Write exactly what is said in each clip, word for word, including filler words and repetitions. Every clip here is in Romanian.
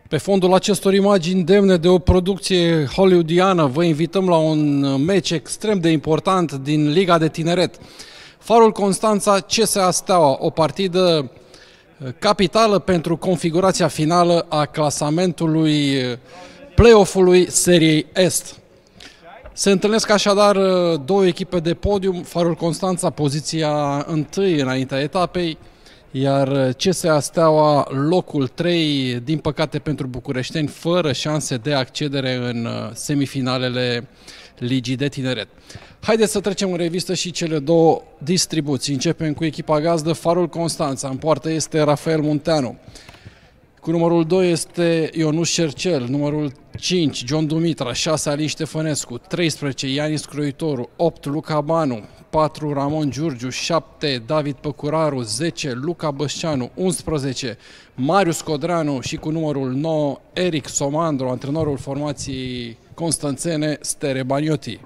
Pe fondul acestor imagini demne de o producție hollywoodiană, vă invităm la un meci extrem de important din Liga de Tineret. Farul Constanța C S A Steaua, o partidă capitală pentru configurația finală a clasamentului play-off-ului Seriei Est. Se întâlnesc așadar două echipe de podium, Farul Constanța poziția întâi înaintea etapei, iar C S A Steaua locul trei, din păcate pentru bucureșteni, fără șanse de accedere în semifinalele Ligii de Tineret. Haideți să trecem în revistă și cele două distribuții. Începem cu echipa gazdă, Farul Constanța. În poartă este Rafael Munteanu. Cu numărul doi este Ionuș Cercel, numărul cinci John Dumitra, șase Alin Ștefănescu, treisprezece Ianis Croitoru, opt Luca Banu, patru Ramon Giurgiu, șapte David Păcuraru, zece Luca Băsceanu, unsprezece Marius Codreanu și cu numărul nouă Eric Somandru, antrenorul formației constanțene Stere Banioti.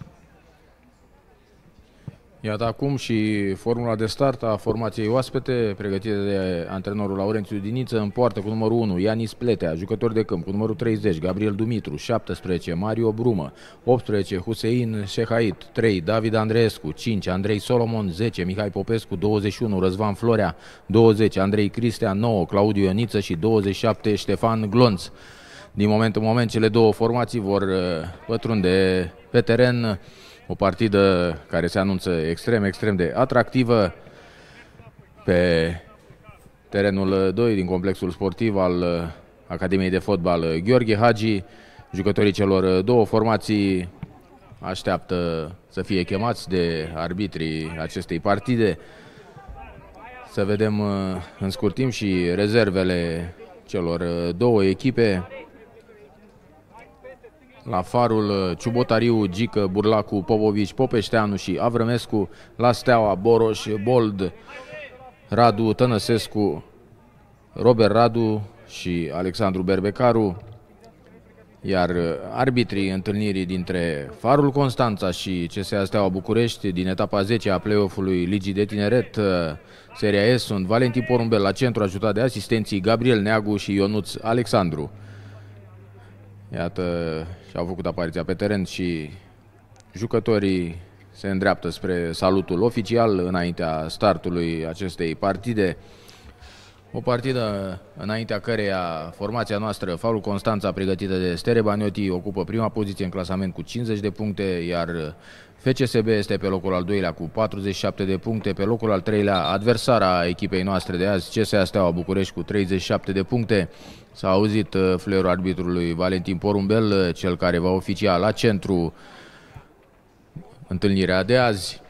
Iată acum și formula de start a formației oaspete, pregătită de antrenorul Laurențiu Diniță. În poartă cu numărul unu Ianis Pletea, jucător de câmp, cu numărul treizeci Gabriel Dumitru, șaptesprezece Mario Brumă, optsprezece Husein Shehait, trei David Andreescu, cinci Andrei Solomon, zece Mihai Popescu, douăzeci și unu Răzvan Florea, douăzeci Andrei Cristea, nouă Claudiu Ioniță și douăzeci și șapte Ștefan Glonț. Din moment în moment cele două formații vor pătrunde pe teren. O partidă care se anunță extrem, extrem de atractivă pe terenul doi din complexul sportiv al Academiei de Fotbal Gheorghe Hagi. Jucătorii celor două formații așteaptă să fie chemați de arbitrii acestei partide. Să vedem în scurt timp și rezervele celor două echipe. La Farul, Ciubotariu, Gică, Burlacu, Popovici, Popeșteanu și Avrămescu. La Steaua, Boroș, Bold, Radu, Tănăsescu, Robert Radu și Alexandru Berbecaru. Iar arbitrii întâlnirii dintre Farul Constanța și C S A Steaua București din etapa zece a play-off-ului Ligii de Tineret Seria S sunt Valentin Porumbel la centru, ajutat de asistenții Gabriel Neagu și Ionuț Alexandru. Iată, și-au făcut apariția pe teren și jucătorii se îndreaptă spre salutul oficial înaintea startului acestei partide. O partidă înaintea căreia formația noastră, Farul Constanța, pregătită de Stere Banioti, ocupă prima poziție în clasament cu cincizeci de puncte, iar F C S B este pe locul al doilea cu patruzeci și șapte de puncte, pe locul al treilea adversara echipei noastre de azi, C S A Steaua București, cu treizeci și șapte de puncte. S-a auzit fluierul arbitrului Valentin Porumbel, cel care va oficia la centru întâlnirea de azi.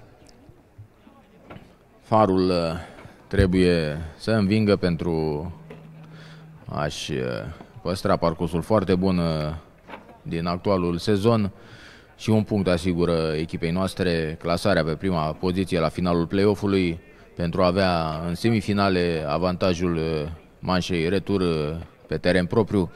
Farul trebuie să învingă pentru a-și păstra parcursul foarte bun din actualul sezon și un punct asigură echipei noastre clasarea pe prima poziție la finalul play-off-ului pentru a avea în semifinale avantajul manșei retur pe teren propriu.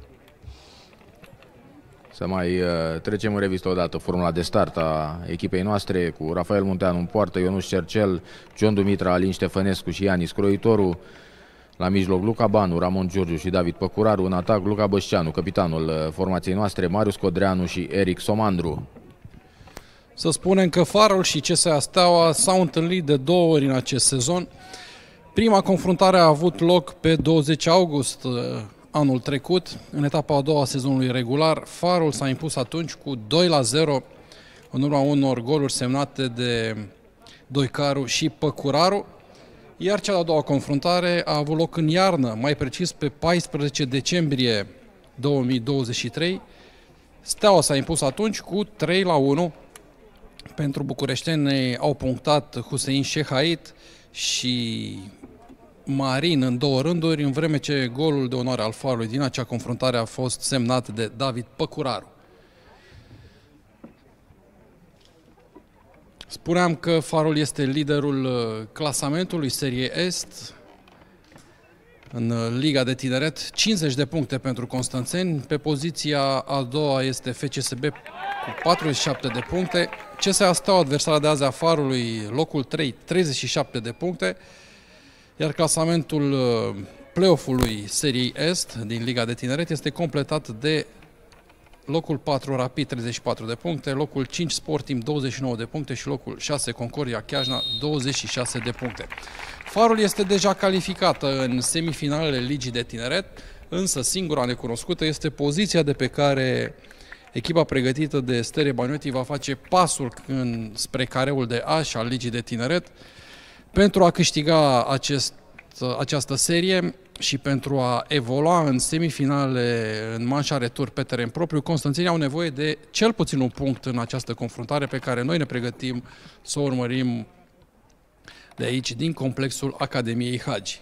Să mai uh, trecem în revistă odată formula de start a echipei noastre cu Rafael Munteanu în poartă, Ionuș Cercel, John Dumitra, Alin Ștefănescu și Ianis Croitoru. La mijloc Luca Banu, Ramon Giurgiu și David Păcuraru. În atac Luca Băsceanu, capitanul uh, formației noastre, Marius Codreanu și Eric Somandru. Să spunem că Farul și C S A Steaua s-au întâlnit de două ori în acest sezon. Prima confruntare a avut loc pe douăzeci august anul trecut, în etapa a doua a sezonului regular. Farul s-a impus atunci cu doi la zero în urma unor goluri semnate de Doicaru și Păcuraru, iar cea de-a doua confruntare a avut loc în iarnă, mai precis pe paisprezece decembrie două mii douăzeci și trei. Steaua s-a impus atunci cu trei la unu. Pentru bucureșteni au punctat Husein Shehait și Marin în două rânduri, în vreme ce golul de onoare al Farului din acea confruntare a fost semnat de David Păcuraru. Spuneam că Farul este liderul clasamentului Serie Est în Liga de Tineret, cincizeci de puncte pentru constanțeni. Pe poziția a doua este F C S B cu patruzeci și șapte de puncte. C S A Steaua, adversara de azi a Farului, locul trei, treizeci și șapte de puncte. Iar clasamentul play-off-ului Seriei Est din Liga de Tineret este completat de locul patru Rapid treizeci și patru de puncte, locul cinci Sport Team douăzeci și nouă de puncte și locul șase Concordia Chiajna douăzeci și șase de puncte. Farul este deja calificată în semifinalele Ligii de Tineret, însă singura necunoscută este poziția de pe care echipa pregătită de Stere Banioti va face pasul în, spre careul de A al Ligii de Tineret pentru a câștiga acest, această serie și pentru a evolua în semifinale în manșa retur pe teren propriu. Constanțenii au nevoie de cel puțin un punct în această confruntare pe care noi ne pregătim să o urmărim de aici, din complexul Academiei Hagi.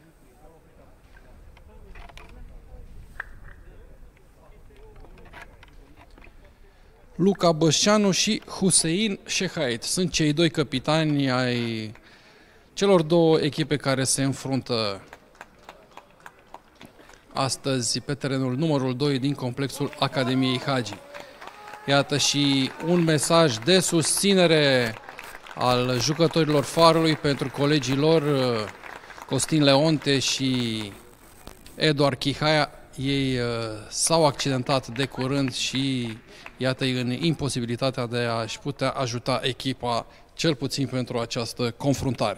Luca Bășceanu și Hussein Shehait sunt cei doi capitani ai celor două echipe care se înfruntă astăzi pe terenul numărul doi din complexul Academiei Hagi. Iată și un mesaj de susținere al jucătorilor Farului pentru colegii lor Costin Leonte și Eduard Chihaia. Ei s-au accidentat de curând și iată-i în imposibilitatea de a-și putea ajuta echipa cel puțin pentru această confruntare.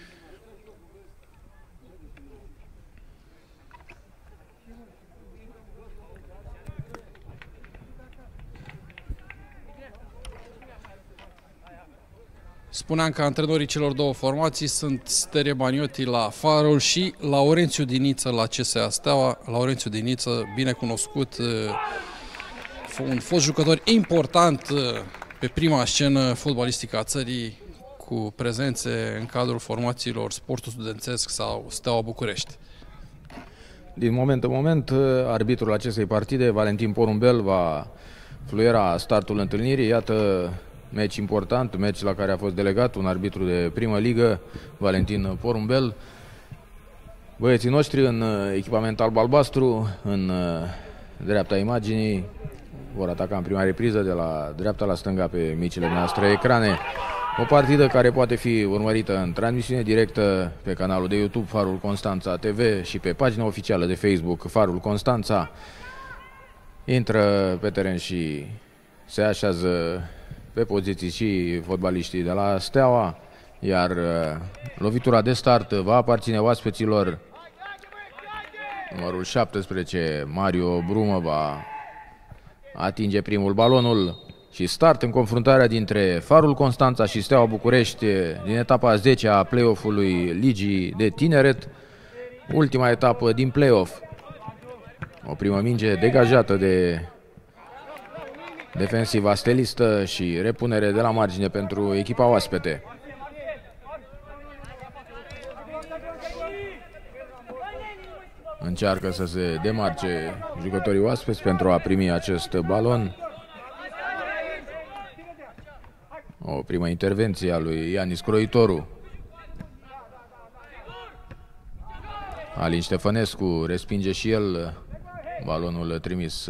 Spuneam că antrenorii celor două formații sunt Stere Banioti la Farul și Laurențiu Diniță la C S A Steaua. Laurențiu Diniță, bine cunoscut, un fost jucător important pe prima scenă fotbalistică a țării, cu prezențe în cadrul formațiilor Sportul Studențesc sau Steaua București. Din moment în moment, arbitrul acestei partide, Valentin Porumbel, va fluiera startul întâlnirii. Iată, meci important, meci la care a fost delegat un arbitru de primă ligă, Valentin Porumbel. Băieții noștri în echipament alb-albastru, în dreapta imaginii, vor ataca în prima repriză de la dreapta la stânga pe micile noastre ecrane. O partidă care poate fi urmărită în transmisiune directă pe canalul de YouTube Farul Constanța T V și pe pagina oficială de Facebook Farul Constanța. Intră pe teren și se așează pe poziții și fotbaliștii de la Steaua, iar lovitura de start va aparține oaspeților. Numărul șaptesprezece, Mario Brumă, va atinge primul balonul și start în confruntarea dintre Farul Constanța și Steaua București din etapa zece a play-off-ului Ligii de Tineret, ultima etapă din play-off. O primă minge degajată de defensiva stelistă și repunere de la margine pentru echipa oaspete. Încearcă să se demarce jucătorii oaspeți pentru a primi acest balon. O primă intervenție a lui Ianis Croitoru. Alin Ștefănescu respinge și el balonul trimis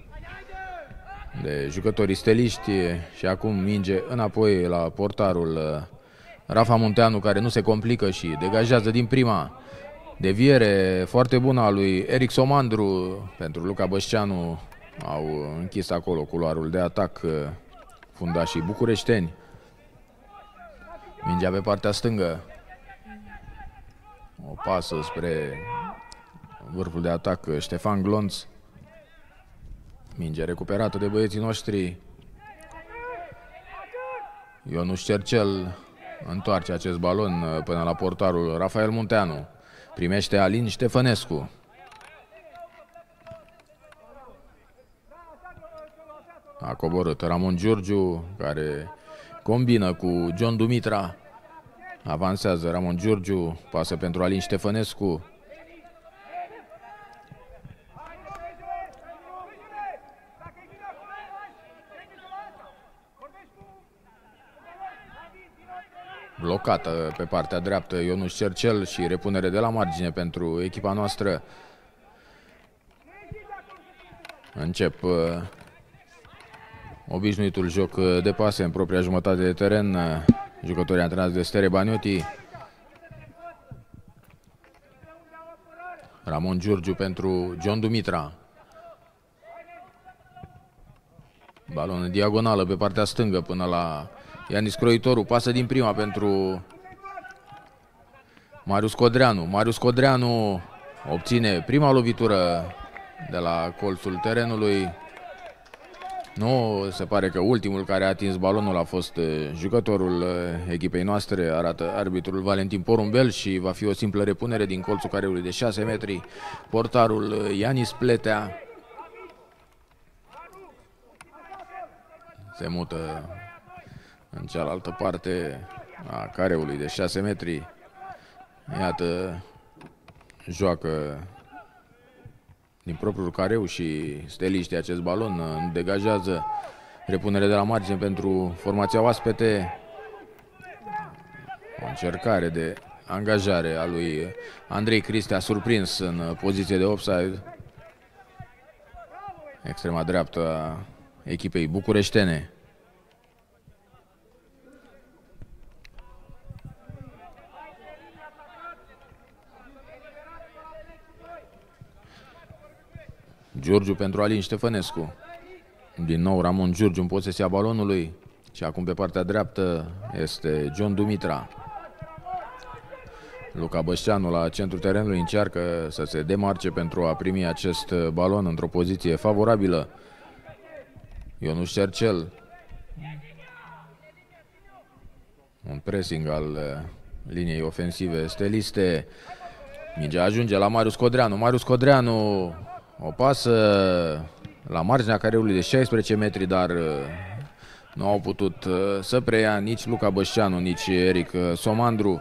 de jucătorii steliști și acum minge înapoi la portarul Rafa Munteanu, care nu se complică și degajează din prima. Deviere foarte bună a lui Eric Somandru pentru Luca Bășceanu. Au închis acolo culoarul de atac fundașii bucureșteni. Mingea pe partea stângă. O pasă spre vârful de atac Ștefan Glonț. Minge recuperată de băieții noștri. Ionuș Cercel întoarce acest balon până la portarul Rafael Munteanu. Primește Alin Ștefănescu. A coborât Ramon Giurgiu, care combină cu John Dumitra. Avansează Ramon Giurgiu, pasă pentru Alin Ștefănescu. Blocată pe partea dreaptă Ionuș Cercel și repunere de la margine pentru echipa noastră. Încep uh, obișnuitul joc de pase în propria jumătate de teren. Uh, jucătorii antrenați de Stere Banioti. Ramon Giurgiu pentru John Dumitra. Balon în diagonală pe partea stângă până la Ianis Croitoru. Pasă din prima pentru Marius Codreanu. Marius Codreanu obține prima lovitură de la colțul terenului. Nu, se pare că ultimul care a atins balonul a fost jucătorul echipei noastre, arată arbitrul Valentin Porumbel, și va fi o simplă repunere din colțul careului de șase metri. Portarul Ianis Pletea se mută în cealaltă parte a careului de șase metri. Iată, joacă din propriul careu și steliștii acest balon. Degajează repunere de la margine pentru formația oaspete. O încercare de angajare a lui Andrei Cristea, surprins în poziție de offside. Extrema dreaptă a echipei bucureștene. Giurgiu pentru Alin Ștefănescu. Din nou Ramon Giurgiu în posesia balonului. Și acum pe partea dreaptă este John Dumitra. Luca Bășceanu la centrul terenului încearcă să se demarce pentru a primi acest balon într-o poziție favorabilă. Ionuș Cercel. Un pressing al liniei ofensive steliste. Mingea ajunge la Marius Codreanu. Marius Codreanu, o pasă la marginea careului de șaisprezece metri, dar nu au putut să preia nici Luca Bășceanu, nici Eric Somandru.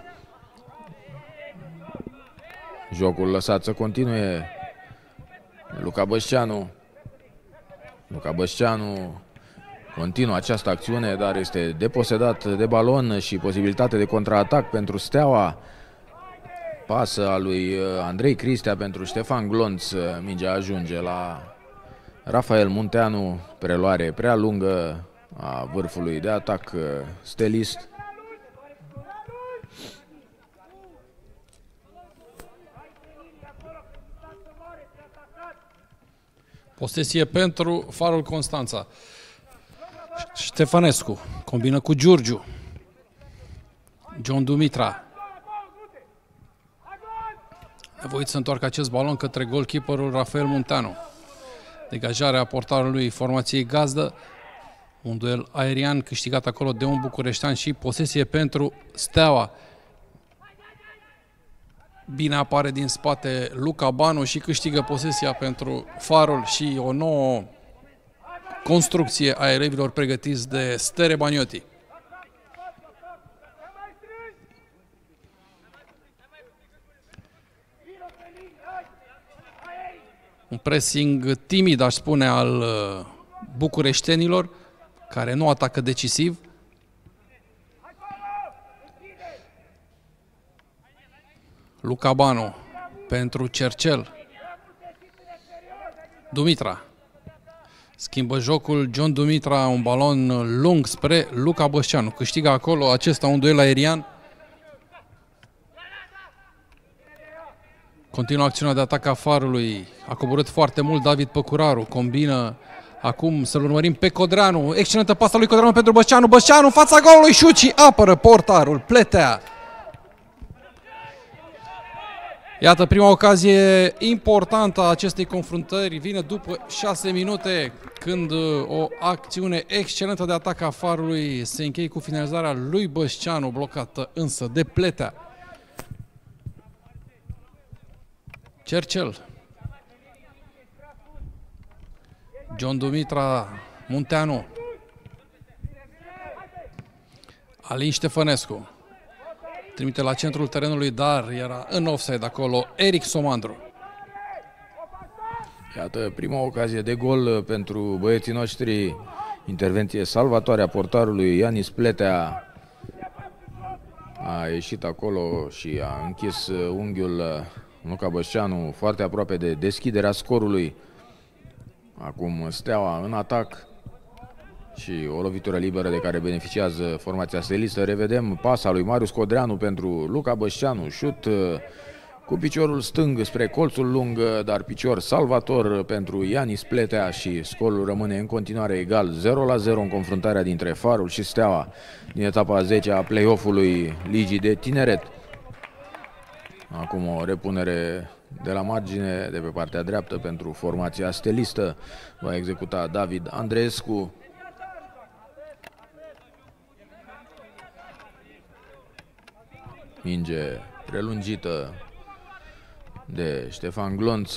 Jocul lăsat să continue. Luca Bășceanu. Luca Bășceanu continuă această acțiune, dar este deposedat de balon și posibilitate de contraatac pentru Steaua. Pasă a lui Andrei Cristea pentru Ștefan Glonț. Mingea ajunge la Rafael Munteanu. Preluare prea lungă a vârfului de atac stelist. Posesie pentru Farul Constanța. Ștefănescu combină cu Giurgiu. John Dumitra. Nevoit să întoarcă acest balon către goalkeeperul Rafael Munteanu. Degajarea portarului formației gazdă. Un duel aerian câștigat acolo de un bucureștean și posesie pentru Steaua. Bine apare din spate Luca Banu și câștigă posesia pentru Farul și o nouă construcție a elevilor pregătiți de Stere Baniotti. Un pressing timid, aș spune, al bucureștenilor, care nu atacă decisiv. Luca Banu pentru Cercel. Dumitra. Schimbă jocul John Dumitra, un balon lung spre Luca Bășceanu. Câștigă acolo acesta un duel aerian. Continuă acțiunea de atac a Farului. A coborât foarte mult David Păcuraru. Combină acum, să-l urmărim pe Codreanu. Excelentă pasă lui Codreanu pentru Bășceanu. Bășceanu în fața golului, șut și apără portarul Pletea. Iată, prima ocazie importantă a acestei confruntări vine după șase minute, când o acțiune excelentă de atac a Farului se încheie cu finalizarea lui Bășceanu, blocată însă de Pletea. Cercel. John Dumitra, Munteanu. Alin Ștefănescu. Trimite la centrul terenului, dar era în offside acolo Eric Somandru. Iată, prima ocazie de gol pentru băieții noștri. Intervenție salvatoare a portarului Ianis Pletea. A ieșit acolo și a închis unghiul Luca Bășceanu, foarte aproape de deschiderea scorului. Acum Steaua în atac și o lovitură liberă de care beneficiază formația stelistă. Revedem pasa lui Marius Codreanu pentru Luca Bășceanu, șut cu piciorul stâng spre colțul lung, dar picior salvator pentru Ianis Pletea și scorul rămâne în continuare egal, zero la zero în confruntarea dintre Farul și Steaua din etapa a zecea a play-off-ului Ligii de Tineret. Acum o repunere de la margine de pe partea dreaptă pentru formația stelistă. Va executa David Andreescu. Minge prelungită de Ștefan Glonț.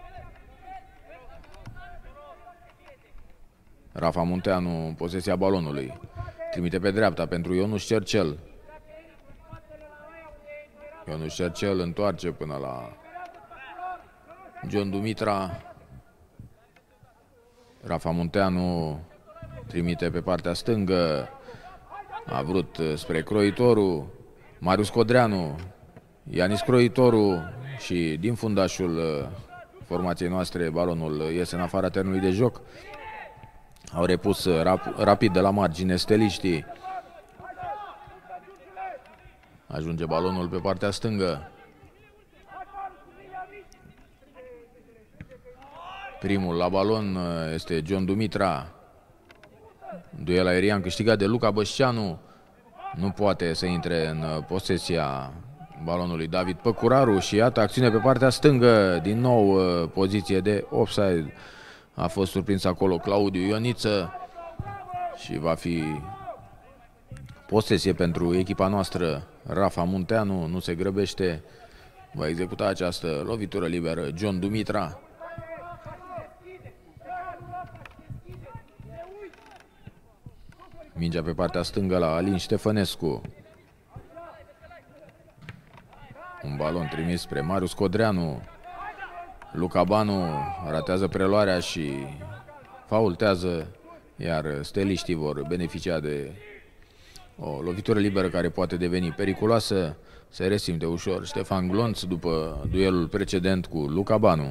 Rafa Munteanu în posesia balonului. Trimite pe dreapta pentru Ionuș Cercel. Ionuș Cercel întoarce până la John Dumitra. Rafa Munteanu trimite pe partea stângă. A vrut spre Croitoru. Marius Codreanu. Ianis Croitoru și din fundașul formației noastre balonul iese în afara terenului de joc. Au repus rap rapid de la margine steliștii. Ajunge balonul pe partea stângă. Primul la balon este John Dumitra. Duel aerian câștigat de Luca Bășceanu. Nu poate să intre în posesia balonului David Păcuraru și iată acțiune pe partea stângă. Din nou poziție de offside. A fost surprins acolo Claudiu Ioniță și va fi posesie pentru echipa noastră. Rafa Munteanu nu se grăbește. Va executa această lovitură liberă John Dumitra. Mingea pe partea stângă la Alin Ștefănescu. Un balon trimis spre Marius Codreanu. Luca Banu ratează preluarea și faultează, iar steliștii vor beneficia de o lovitură liberă care poate deveni periculoasă. Se resimte ușor Ștefan Glonț după duelul precedent cu Luca Banu.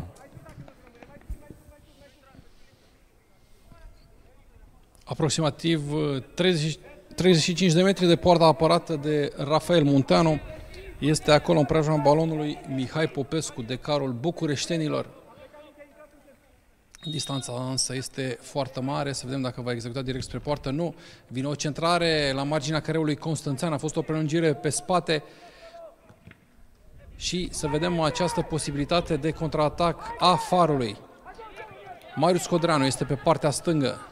Aproximativ treizeci, treizeci și cinci de metri de poarta apărată de Rafael Munteanu. Este acolo în preajma balonului Mihai Popescu, decarul bucureștenilor. Distanța însă este foarte mare, să vedem dacă va executa direct spre poartă. Nu, vine o centrare la marginea careului Constanțean, a fost o prelungire pe spate și să vedem această posibilitate de contraatac a Farului. Marius Codreanu este pe partea stângă.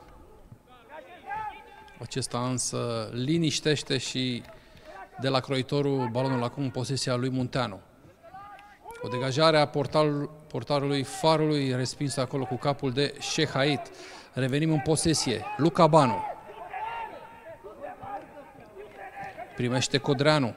Acesta însă liniștește și de la Croitoru balonul acum în posesia lui Munteanu. O degajare a portal, portarului Farului, respinsă acolo cu capul de Shehait. Revenim în posesie. Luca Banu. Primește Codreanu.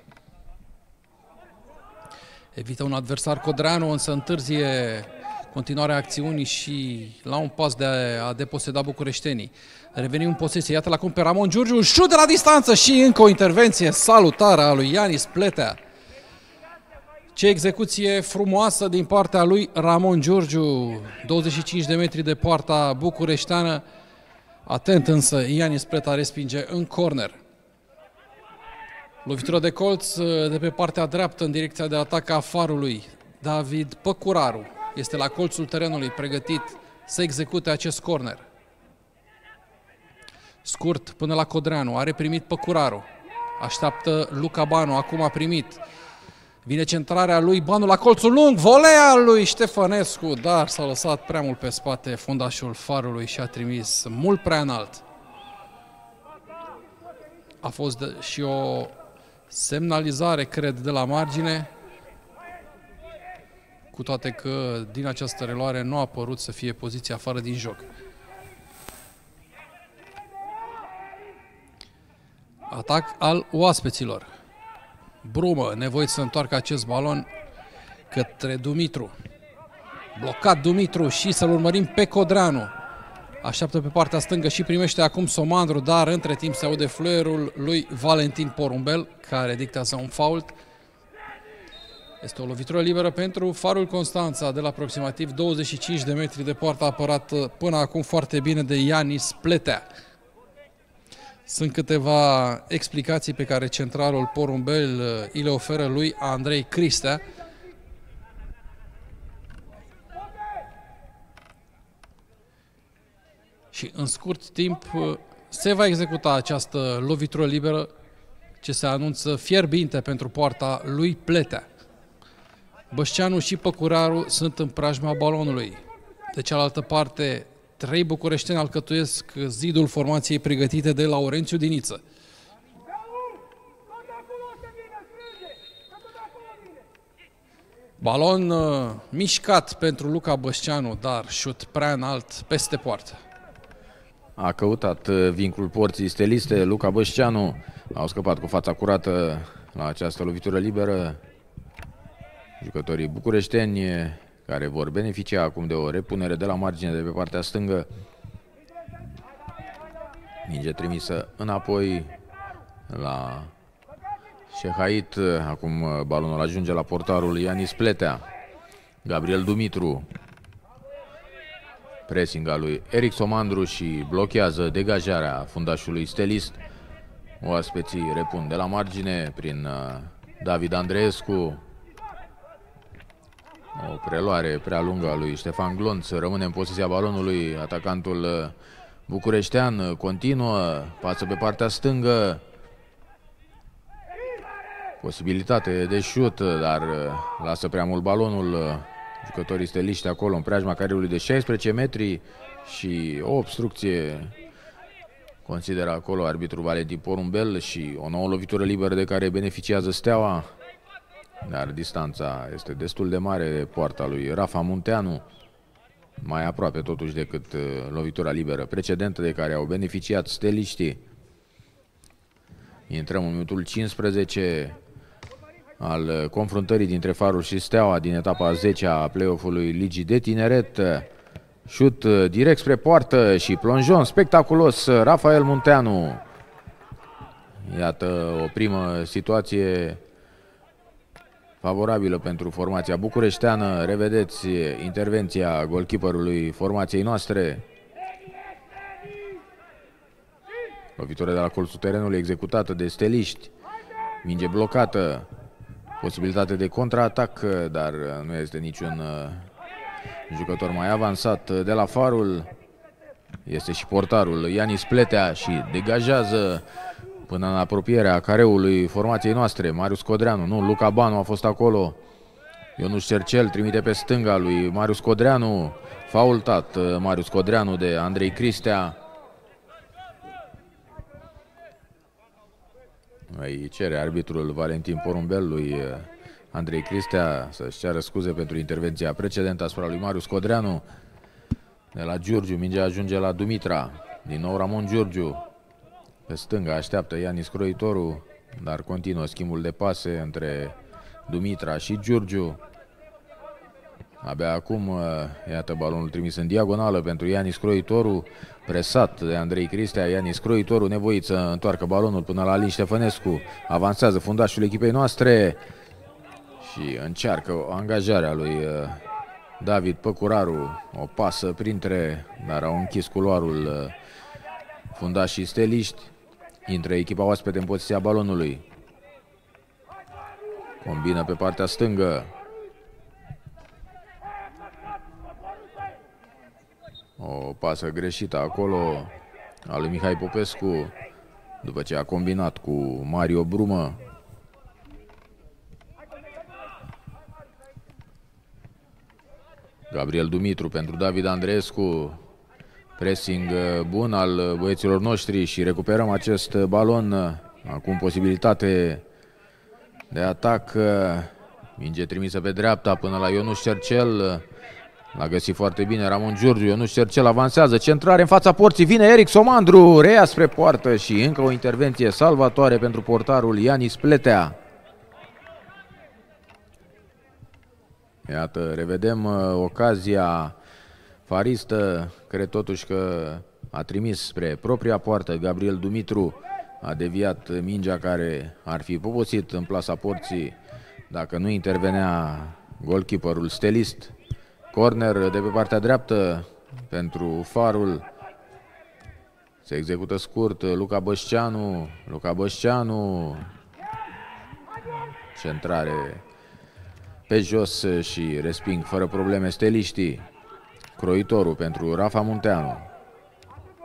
Evită un adversar Codreanu, însă întârzie continuarea acțiunii și la un pas de a deposeda bucureștenii. Revenim în posesie, iată-l acum pe Ramon Giurgiu, șut de la distanță și încă o intervenție salutară a lui Ianis Pletea. Ce execuție frumoasă din partea lui Ramon Giurgiu, douăzeci și cinci de metri de poarta bucureșteană. Atent însă, Ianis Pletea respinge în corner. Lovitură de colț de pe partea dreaptă în direcția de atac a Farului. David Păcuraru este la colțul terenului pregătit să execute acest corner. Scurt până la Codreanu, are primit Păcuraru. Așteaptă Luca Banu, acum a primit. Vine centrarea lui Banu la colțul lung, volea lui Ștefănescu, dar s-a lăsat prea mult pe spate fundașul Farului și a trimis mult prea înalt. A fost de, și o semnalizare, cred, de la margine, cu toate că din această reluare nu a părut să fie poziția afară din joc. Atac al oaspeților. Brumă, nevoit să întoarcă acest balon către Dumitru. Blocat Dumitru și să-l urmărim pe Codreanu. Așteaptă pe partea stângă și primește acum Somandru, dar între timp se aude fluierul lui Valentin Porumbel, care dictează un fault. Este o lovitură liberă pentru Farul Constanța de la aproximativ douăzeci și cinci de metri de poartă, apărat până acum foarte bine de Ianis Pletea. Sunt câteva explicații pe care centralul Porumbel îi le oferă lui Andrei Cristea, și în scurt timp se va executa această lovitură liberă ce se anunță fierbinte pentru poarta lui Pletea. Bășceanu și Păcuraru sunt în preajma balonului. De cealaltă parte, trei bucureșteni alcătuiesc zidul formației pregătite de Laurențiu Diniță. Balon uh, mișcat pentru Luca Bășceanu, dar șut prea înalt peste poartă. A căutat vincul porții steliste, Luca Bășceanu. Au scăpat cu fața curată la această lovitură liberă jucătorii bucureșteni, care vor beneficia acum de o repunere de la margine de pe partea stângă. Minge trimisă înapoi la Șehait. Acum balonul ajunge la portarul Ianis Pletea. Gabriel Dumitru. Pressing al lui Eric Somandru și blochează degajarea fundașului stelist. Oaspeții repun de la margine prin David Andreescu. O preluare prea lungă a lui Ștefan Glonț. Rămâne în posesia balonului atacantul bucureștean. Continuă, pasă pe partea stângă. Posibilitate de șut, dar lasă prea mult balonul jucătorii steliști acolo în preajma careului de șaisprezece metri și o obstrucție consideră acolo arbitrul Valentin Porumbel și o nouă lovitură liberă de care beneficiază Steaua. Dar distanța este destul de mare de poarta lui Rafa Munteanu, mai aproape totuși decât lovitura liberă precedentă de care au beneficiat steliștii. Intrăm în minutul cincisprezece al confruntării dintre Farul și Steaua din etapa a zecea a play-off-ului Ligii de Tineret. Șut direct spre poartă și plonjon spectaculos Rafael Munteanu. Iată o primă situație favorabilă pentru formația bucureșteană. Revedeți intervenția golkeeperului formației noastre. Lovitură de la colțul terenului executată de steliști. Minge blocată. Posibilitate de contraatac, dar nu este niciun jucător mai avansat de la Farul. Este și portarul Ianis Pletea și degajează până în apropierea careului formației noastre. Marius Codreanu, nu, Luca Banu a fost acolo. Ionuș Cercel trimite pe stânga lui Marius Codreanu. Faultat Marius Codreanu de Andrei Cristea. Îi cere arbitrul Valentin Porumbel lui Andrei Cristea să-și ceară scuze pentru intervenția precedentă asupra lui Marius Codreanu. De la Giurgiu, mingea ajunge la Dumitra. Din nou Ramon Giurgiu. Pe stânga așteaptă Ianis Croitoru, dar continuă schimbul de pase între Dumitra și Giurgiu. Abia acum, iată balonul trimis în diagonală pentru Ianis Croitoru, presat de Andrei Cristea. Ianis Croitoru nevoit să întoarcă balonul până la Alin Ștefănescu. Avansează fundașul echipei noastre și încearcă o angajare a lui David Păcuraru. O pasă printre, dar au închis culoarul fundașii steliști. Intră echipa oaspete în poziția balonului. Combină pe partea stângă. O pasă greșită acolo a lui Mihai Popescu după ce a combinat cu Mario Brumă. Gabriel Dumitru pentru David Andreescu. Pressing bun al băieților noștri și recuperăm acest balon. Acum posibilitate de atac. Minge trimisă pe dreapta până la Ionuș Cercel. L-a găsit foarte bine Ramon Giurgiu. Ionuș Cercel avansează, centrare în fața porții. Vine Eric Somandru, reia spre poartă și încă o intervenție salvatoare pentru portarul Ianis Pletea. Iată, revedem ocazia faristă. Cred totuși că a trimis spre propria poartă Gabriel Dumitru. A deviat mingea care ar fi poposit în plasa porții dacă nu intervenea golkeeperul stelist. Corner de pe partea dreaptă pentru Farul. Se execută scurt Luca Bășceanu. Luca Bășceanu. Centrare pe jos și resping fără probleme steliștii. Croitoru pentru Rafa Munteanu.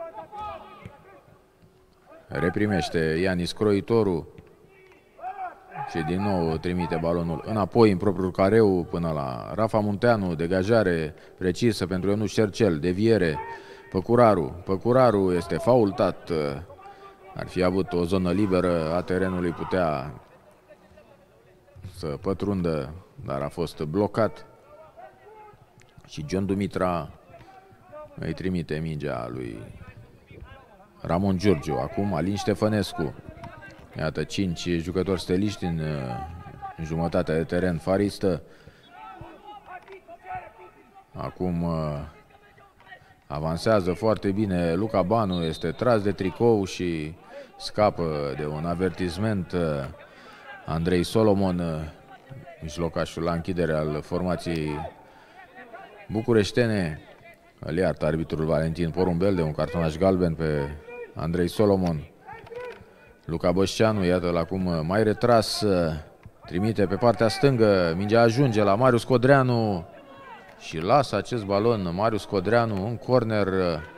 Reprimește Ianis Croitoru și din nou trimite balonul înapoi în propriul careu până la Rafa Munteanu. Degajare precisă pentru Ionuț Cercel. Deviere. Păcuraru. Păcuraru este faultat. Ar fi avut o zonă liberă a terenului, putea să pătrundă, dar a fost blocat. Și John Dumitra îi trimite mingea lui Ramon Giurgiu. Acum Alin Ștefănescu. Iată, cinci jucători steliști în, în jumătatea de teren faristă. Acum avansează foarte bine Luca Banu, este tras de tricou și scapă de un avertisment Andrei Solomon, mijlocașul la închidere al formației bucureștene. Îl iartă arbitrul Valentin Porumbel de un cartonaș galben pe Andrei Solomon. Luca Bășceanu, iată-l acum mai retras, trimite pe partea stângă, mingea ajunge la Marius Codreanu și lasă acest balon Marius Codreanu în corner.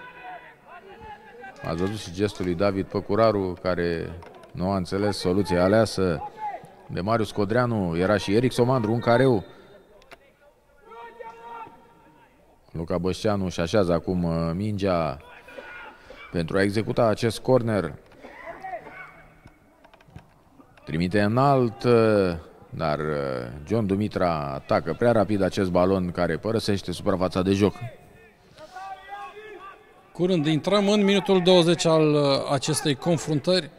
Ați văzut și gestul lui David Păcuraru, care nu a înțeles soluția aleasă de Marius Codreanu. Era și Eric Somandru în careu. Luca Bășceanu își așează acum mingea pentru a executa acest corner. Trimite înalt, dar John Dumitra atacă prea rapid acest balon care părăsește suprafața de joc. Curând intrăm în minutul douăzeci al acestei confruntări.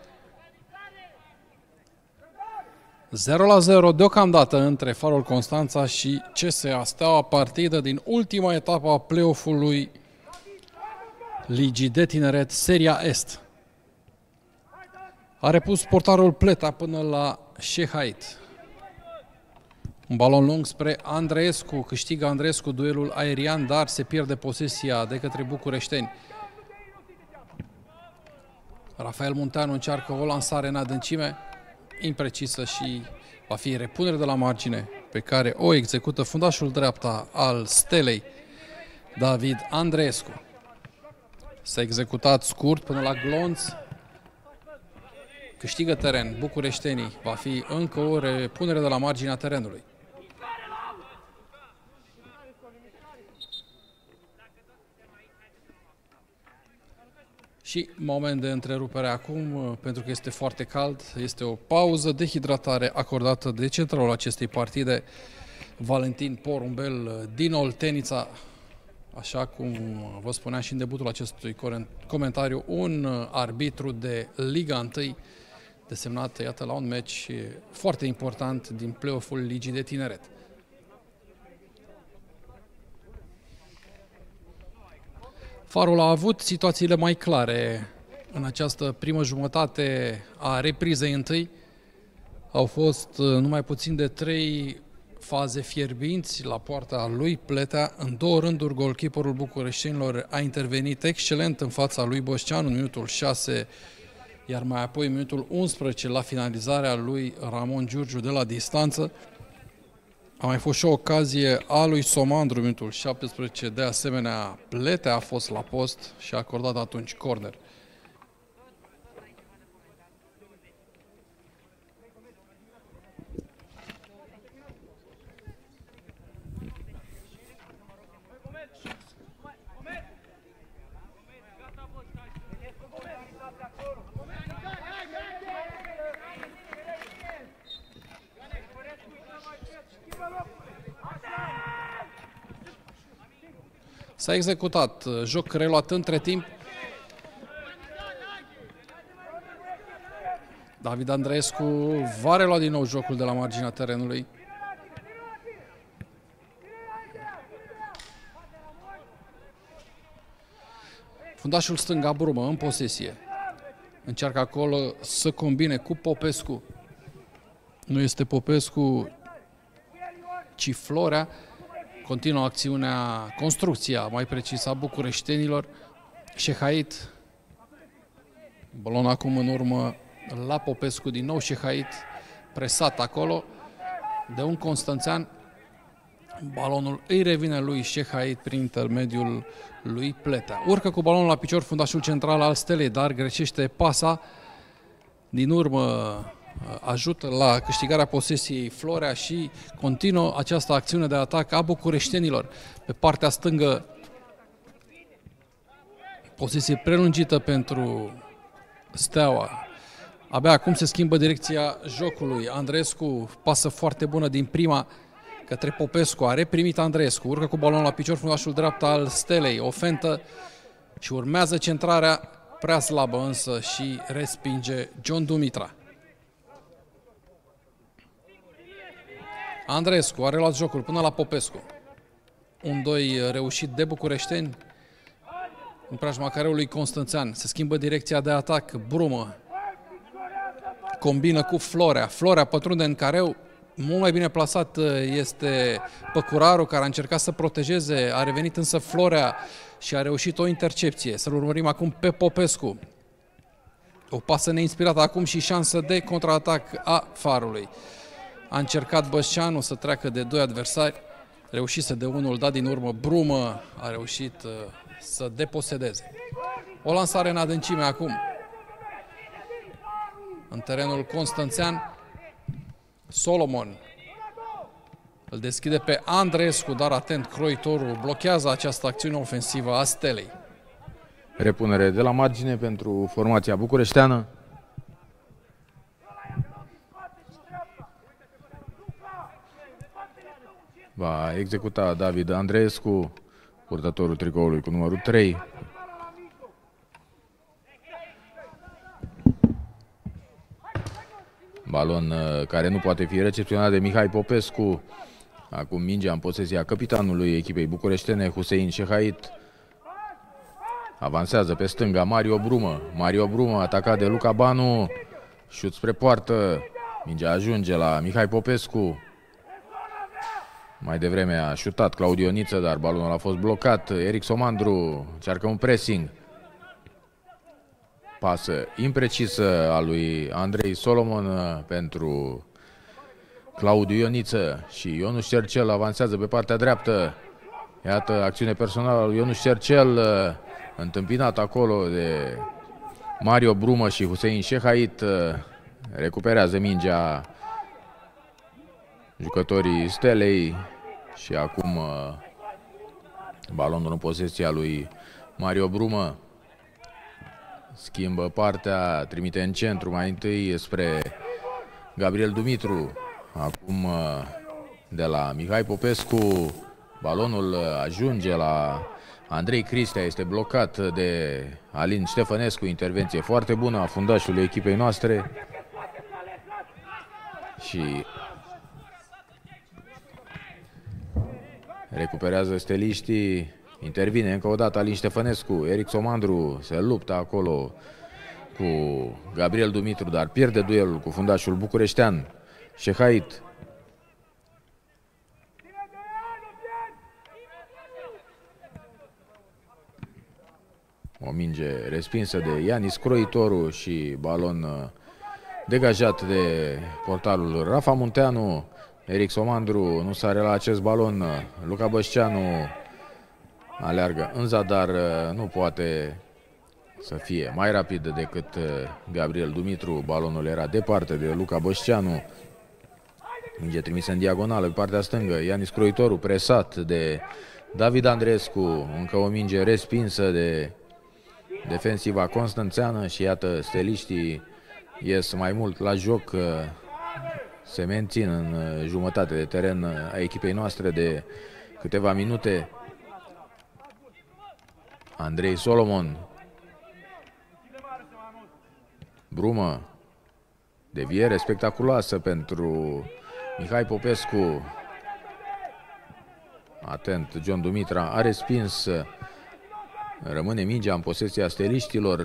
zero la zero deocamdată între Farul Constanța și C S A Steaua, partidă din ultima etapă a play-off-ului Ligii de Tineret Seria Est. A repus portarul Pleta până la Șehait. Un balon lung spre Andreescu, câștigă Andreescu duelul aerian, dar se pierde posesia de către bucureșteni. Rafael Munteanu încearcă o lansare în adâncime, imprecisă și va fi repunere de la margine pe care o execută fundașul dreapta al Stelei, David Andreescu. S-a executat scurt până la glonț. Câștigă teren bucureștenii. Va fi încă o repunere de la marginea terenului. Și moment de întrerupere acum, pentru că este foarte cald. Este o pauză de hidratare acordată de centralul acestei partide, Valentin Porumbel din Oltenița. Așa cum vă spuneam și în debutul acestui comentariu, un arbitru de Liga unu, desemnat, iată, la un meci foarte important din play-off-ul Ligii de Tineret. Farul a avut situațiile mai clare în această primă jumătate a reprizei întâi. Au fost numai puțin de trei faze fierbinți la poarta lui Pletea. În două rânduri, golkeeperul bucureștenilor a intervenit excelent în fața lui Bășceanu în minutul șase, iar mai apoi în minutul unsprezece la finalizarea lui Ramon Giurgiu de la distanță. A mai fost și o ocazie a lui Somandru în minutul șaptesprezece, de asemenea Pletea a fost la post și a acordat atunci corner. S-a executat joc reluat între timp. David Andreescu va relua din nou jocul de la marginea terenului. Fundașul stânga Brumă în posesie. Încearcă acolo să combine cu Popescu. Nu este Popescu, ci Florea. Continuă acțiunea, construcția mai precisă a bucureștenilor. Șehait, balon acum în urmă la Popescu, din nou Șehait, presat acolo de un constanțean. Balonul îi revine lui Șehait prin intermediul lui Pletea. Urcă cu balonul la picior fundașul central al Stelei, dar greșește pasa din urmă ajută la câștigarea posesiei Florea și continuă această acțiune de atac a bucureștenilor. Pe partea stângă, posesie prelungită pentru Steaua. Abia acum se schimbă direcția jocului. Andreescu, pasă foarte bună din prima către Popescu. A reprimit Andreescu, urcă cu balonul la picior fundașul dreapta al Stelei. O fentă și urmează centrarea prea slabă însă și respinge John Dumitra. Andreescu a reluat jocul până la Popescu. Un doi reușit de bucureșteni în preajma careului Constanțean. Se schimbă direcția de atac. Brumă combină cu Florea. Florea pătrunde în careu. Mult mai bine plasat este Păcuraru, care a încercat să protejeze. A revenit însă Florea și a reușit o intercepție. Să-l urmărim acum pe Popescu. O pasă neinspirată acum și șansă de contraatac a Farului. A încercat Băsceanu să treacă de doi adversari. Reușise de unul, dat din urmă Brumă a reușit să deposedeze. O lansare în adâncime acum. În terenul constanțean, Solomon îl deschide pe Andreescu, dar atent, croitorul blochează această acțiune ofensivă a Stelei. Repunere de la margine pentru formația bucureșteană. Va executa David Andreescu, purtătorul tricoului cu numărul trei. Balon care nu poate fi recepționat de Mihai Popescu. Acum mingea în posesia capitanului echipei bucureștene, Hussein Shehait. Avansează pe stânga Mario Brumă. Mario Brumă atacat de Luca Banu. Șut spre poartă. Mingea ajunge la Mihai Popescu. Mai devreme a șutat Claudiu Ioniță, dar balonul a fost blocat. Eric Somandru încearcă un pressing. Pasă imprecisă a lui Andrei Solomon pentru Claudiu Ioniță și Ionuș Cercel avansează pe partea dreaptă. Iată acțiune personală a lui Ionuș Cercel, întâmpinat acolo de Mario Brumă și Hussein Shehait. Recuperează mingea jucătorii Stelei și acum balonul în posesia lui Mario Brumă. Schimbă partea, trimite în centru mai întâi spre Gabriel Dumitru. Acum de la Mihai Popescu, balonul ajunge la Andrei Cristea, este blocat de Alin Ștefănescu. Intervenție foarte bună a fundașului echipei noastre. Și recuperează steliștii. Intervine încă o dată Alin Ștefănescu. Eric Somandru se luptă acolo cu Gabriel Dumitru, dar pierde duelul cu fundașul bucureștean Shehait. O minge respinsă de Ianis Croitoru și balon degajat de portarul Rafa Munteanu. Eric Somandru nu sare la acest balon. Luca Băsceanu aleargă în zadar, nu poate să fie mai rapid decât Gabriel Dumitru. Balonul era departe de Luca Băsceanu. Minge trimisă în diagonală pe partea stângă. Ianis Croitoru presat de David Andreescu. Încă o minge respinsă de defensiva constanțeană și iată steliștii ies mai mult la joc. Se mențin în jumătate de teren a echipei noastre de câteva minute. Andrei Solomon. Brumă. Deviere spectaculoasă pentru Mihai Popescu. Atent, John Dumitra a respins. Rămâne mingea în posesia steliștilor.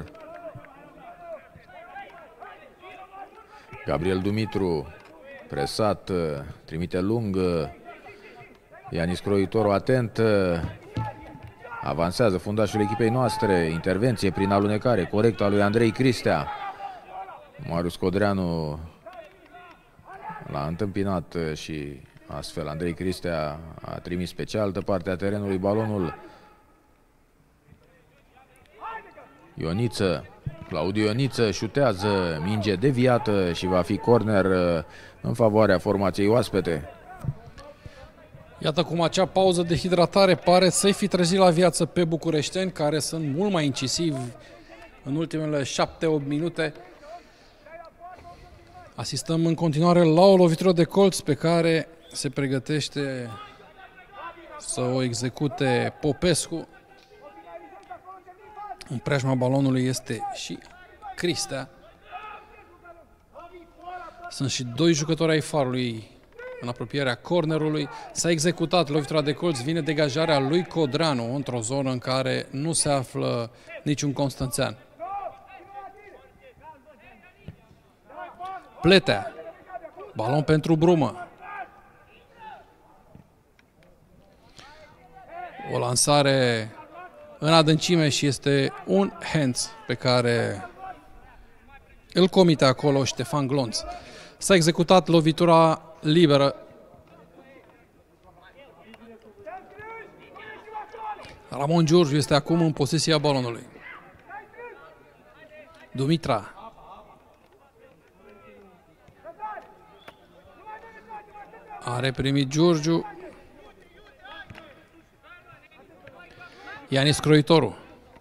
Gabriel Dumitru presat, trimite lung. Ianis Croitoru atent. Avansează fundașul echipei noastre. Intervenție prin alunecare corectă a lui Andrei Cristea. Marius Codreanu l-a întâmpinat și astfel Andrei Cristea a trimis pe cealaltă parte a terenului balonul. Ioniță Claudiu Ioniță șutează, minge deviată și va fi corner în favoarea formației oaspete. Iată cum acea pauză de hidratare pare să-i fi trezit la viață pe bucureșteni, care sunt mult mai incisivi în ultimele șapte opt minute. Asistăm în continuare la o lovitură de colț pe care se pregătește să o execute Popescu. În preajma balonului este și Cristea. Sunt și doi jucători ai Farului în apropierea cornerului. S-a executat lovitura de colț, vine degajarea lui Codranu într-o zonă în care nu se află niciun constanțean. Pletea. Balon pentru Brumă. O lansare în adâncime și este un hands pe care îl comite acolo Ștefan Glonț. S-a executat lovitura liberă. Ramon Giurgiu este acum în posesia balonului. Dumitra. Are primit Giurgiu. Ianis Croitoru.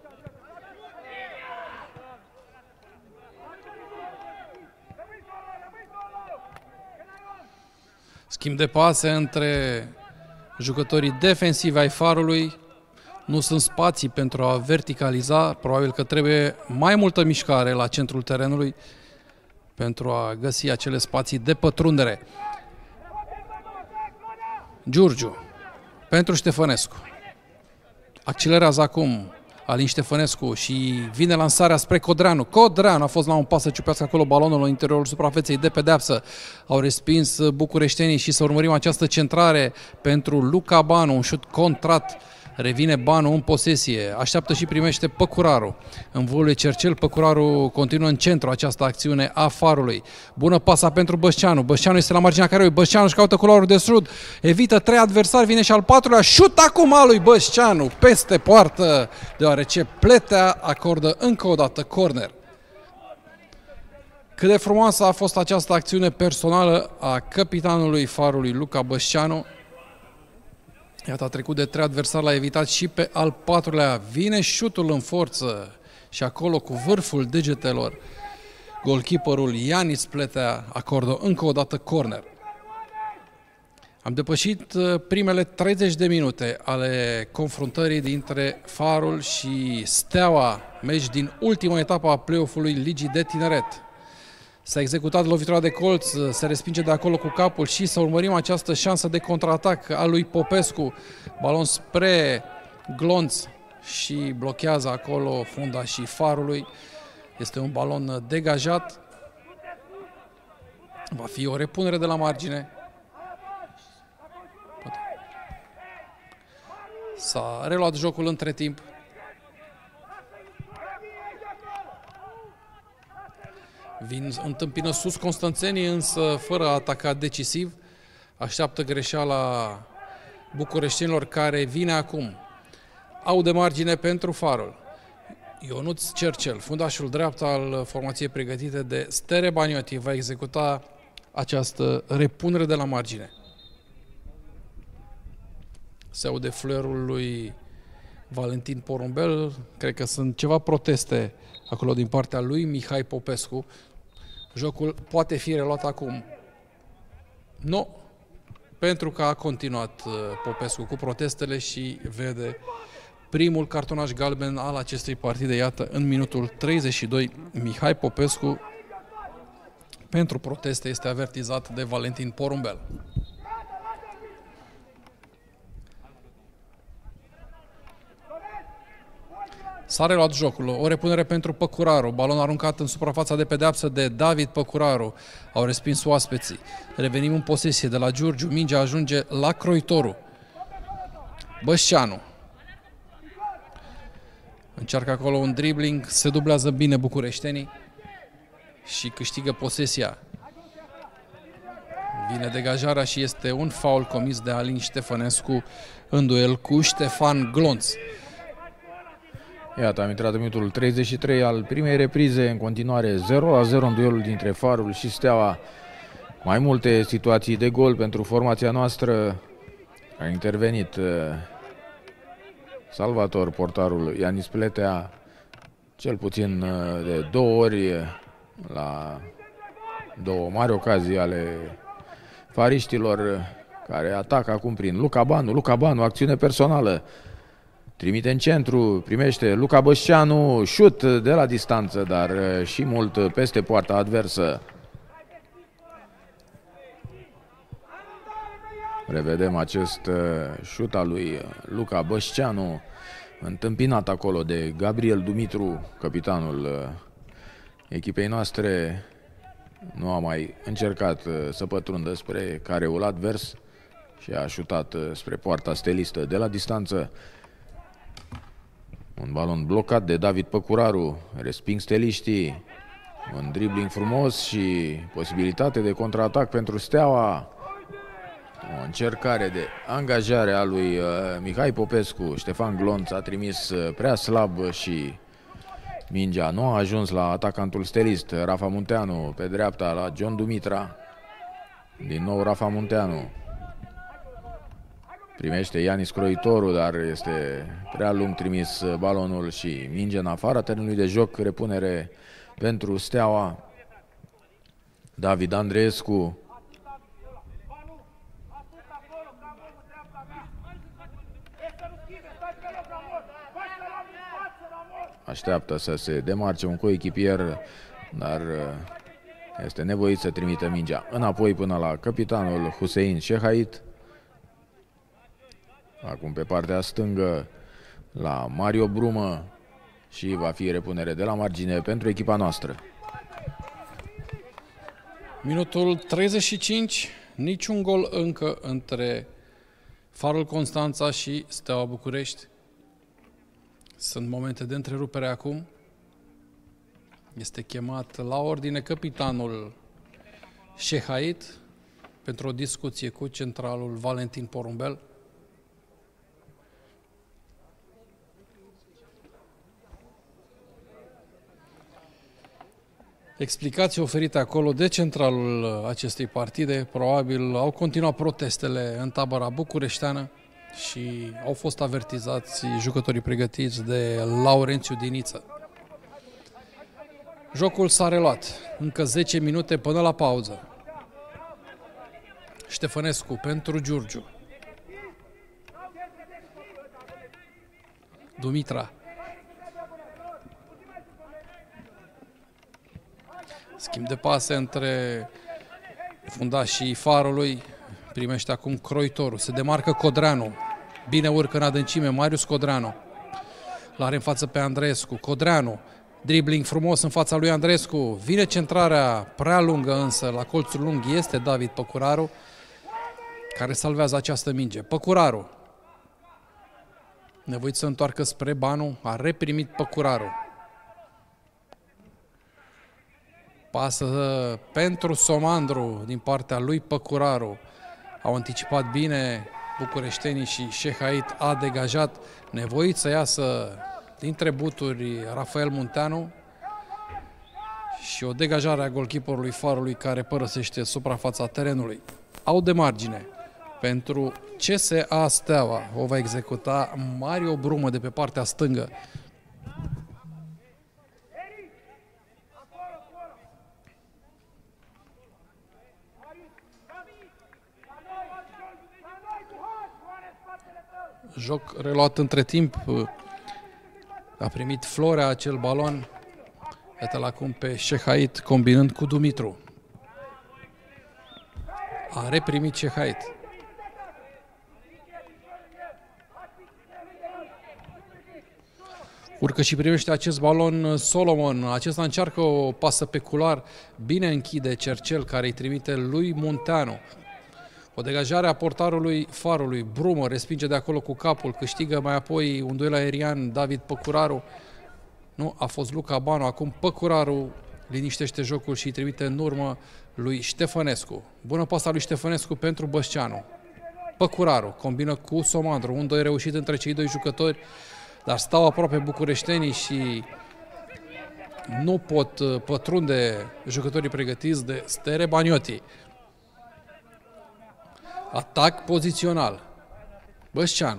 Schimb de pase între jucătorii defensivi ai Farului. Nu sunt spații pentru a verticaliza. Probabil că trebuie mai multă mișcare la centrul terenului pentru a găsi acele spații de pătrundere. Giurgiu pentru Ștefănescu. Accelerează acum Alin Ștefănescu și vine lansarea spre Codranu. Codranu a fost la un pas să ciupească acolo balonul în interiorul suprafeței de pedeapsă. Au respins bucureștenii și să urmărim această centrare pentru Luca Banu. Un șut contrat. Revine Banu în posesie. Așteaptă și primește Păcuraru. Învăluie Cercel. Păcuraru continuă în centru această acțiune a Farului. Bună pasa pentru Băsceanu. Băsceanu este la marginea careului. Băsceanu își caută culoarul de sud. Evită trei adversari. Vine și al patrulea. Șut acum al lui Băsceanu. Peste poartă. Deoarece Pletea acordă încă o dată corner. Cât de frumoasă a fost această acțiune personală a capitanului Farului, Luca Băsceanu. Iată, a trecut de trei adversari, l-a evitat și pe al patrulea. Vine șutul în forță și acolo cu vârful degetelor golkeeperul Ianis Pletea acordă încă o dată corner. Am depășit primele treizeci de minute ale confruntării dintre Farul și Steaua, meci din ultima etapă a play-off-ului Ligii de Tineret. S-a executat lovitura de colț, se respinge de acolo cu capul și să urmărim această șansă de contraatac a lui Popescu. Balon spre Glonț și blochează acolo fundașii Farului. Este un balon degajat. Va fi o repunere de la margine. S-a reluat jocul între timp. Vin, întâmpină sus constanțenii, însă fără a ataca decisiv. Așteaptă greșeala bucureștenilor care vine acum. Au de margine pentru Farul. Ionuț Cercel, fundașul dreapta al formației pregătite de Stere Banioti, va executa această repunere de la margine. Se aude fluierul lui Valentin Porumbel. Cred că sunt ceva proteste acolo din partea lui Mihai Popescu. Jocul poate fi reluat acum. Nu, pentru că a continuat Popescu cu protestele și vede primul cartonaș galben al acestei partide. Iată, în minutul treizeci și doi, Mihai Popescu pentru proteste este avertizat de Valentin Porumbel. S-a reluat jocul, o repunere pentru Păcuraru, balon aruncat în suprafața de pedeapsă de David Păcuraru. Au respins oaspeții. Revenim în posesie de la Giurgiu, mingea ajunge la Croitoru. Băsceanu. Încearcă acolo un dribbling, se dublează bine bucureștenii și câștigă posesia. Vine degajarea și este un faul comis de Alin Ștefănescu în duel cu Ștefan Glonț. Iată, am intrat în minutul treizeci și trei al primei reprize, în continuare zero la zero în duelul dintre Farul și Steaua. Mai multe situații de gol pentru formația noastră. A intervenit Salvator, portarul Ianis Pletea, cel puțin de două ori la două mari ocazii ale fariștilor, care atacă acum prin Luca Banu. Luca Banu, acțiune personală. Trimite în centru, primește Luca Băsceanu, șut de la distanță, dar și mult peste poarta adversă. Revedem acest șut al lui Luca Băsceanu, întâmpinat acolo de Gabriel Dumitru, capitanul echipei noastre. Nu a mai încercat să pătrundă spre careul advers și a șutat spre poarta stelistă de la distanță. Un balon blocat de David Păcuraru, resping steliștii, un dribbling frumos și posibilitate de contraatac pentru Steaua. O încercare de angajare a lui Mihai Popescu. Ștefan Glonț a trimis prea slab și mingea nu a ajuns la atacantul stelist. Rafa Munteanu pe dreapta la John Dumitra. Din nou Rafa Munteanu. Primește Ianis Croitoru, dar este prea lung trimis balonul și minge în afara terenului de joc. Repunere pentru Steaua. David Andreescu. Așteaptă să se demarce un coechipier, dar este nevoit să trimită mingea înapoi până la capitanul Hussein Shehait. Acum pe partea stângă la Mario Brumă și va fi repunere de la margine pentru echipa noastră. Minutul treizeci și cinci, niciun gol încă între Farul Constanța și Steaua București. Sunt momente de întrerupere acum. Este chemat la ordine capitanul Shehait pentru o discuție cu centralul Valentin Porumbel. Explicații oferite acolo de centralul acestei partide. Probabil au continuat protestele în tabăra bucureșteană și au fost avertizați jucătorii pregătiți de Laurențiu Diniță. Jocul s-a reluat. Încă zece minute până la pauză. Ștefănescu pentru Giurgiu. Dumitra. Schimb de pase între fundașii Farului. Primește acum Croitoru. Se demarcă Codreanu. Bine urcă în adâncime Marius Codreanu. L-are în față pe Andreescu. Codreanu. Dribbling frumos în fața lui Andreescu. Vine centrarea prea lungă, însă la colțul lung este David Păcuraru, care salvează această minge. Păcuraru. Nevoit să întoarcă spre Banu. A reprimit Păcuraru. Pasă pentru Somandru din partea lui Păcuraru. Au anticipat bine bucureștenii și Shehait a degajat. Nevoit să iasă dintre buturi Rafael Munteanu și o degajare a golkeeperului Farului, care părăsește suprafața terenului. Au de margine pentru C S A Steaua. O va executa Mario Brumă de pe partea stângă. Joc reluat între timp. A primit Florea acel balon. Iată-l acum pe Shehait combinând cu Dumitru. A reprimit Shehait. Urcă și primește acest balon Solomon. Acesta încearcă o pasă pe culoar. Bine închide Cercel, care îi trimite lui Munteanu. O degajare a portarului Farului. Brumă respinge de acolo cu capul. Câștigă mai apoi un duel aerian David Păcuraru. Nu, a fost Luca Banu. Acum Păcuraru liniștește jocul și îi trimite în urmă lui Ștefănescu. Bună pasa lui Ștefănescu pentru Băsceanu. Păcuraru combină cu Somandru. Un doi reușit între cei doi jucători. dar stau aproape bucureștenii și nu pot pătrunde jucătorii pregătiți de Stere Banioti. Atac pozițional. Băsceanu.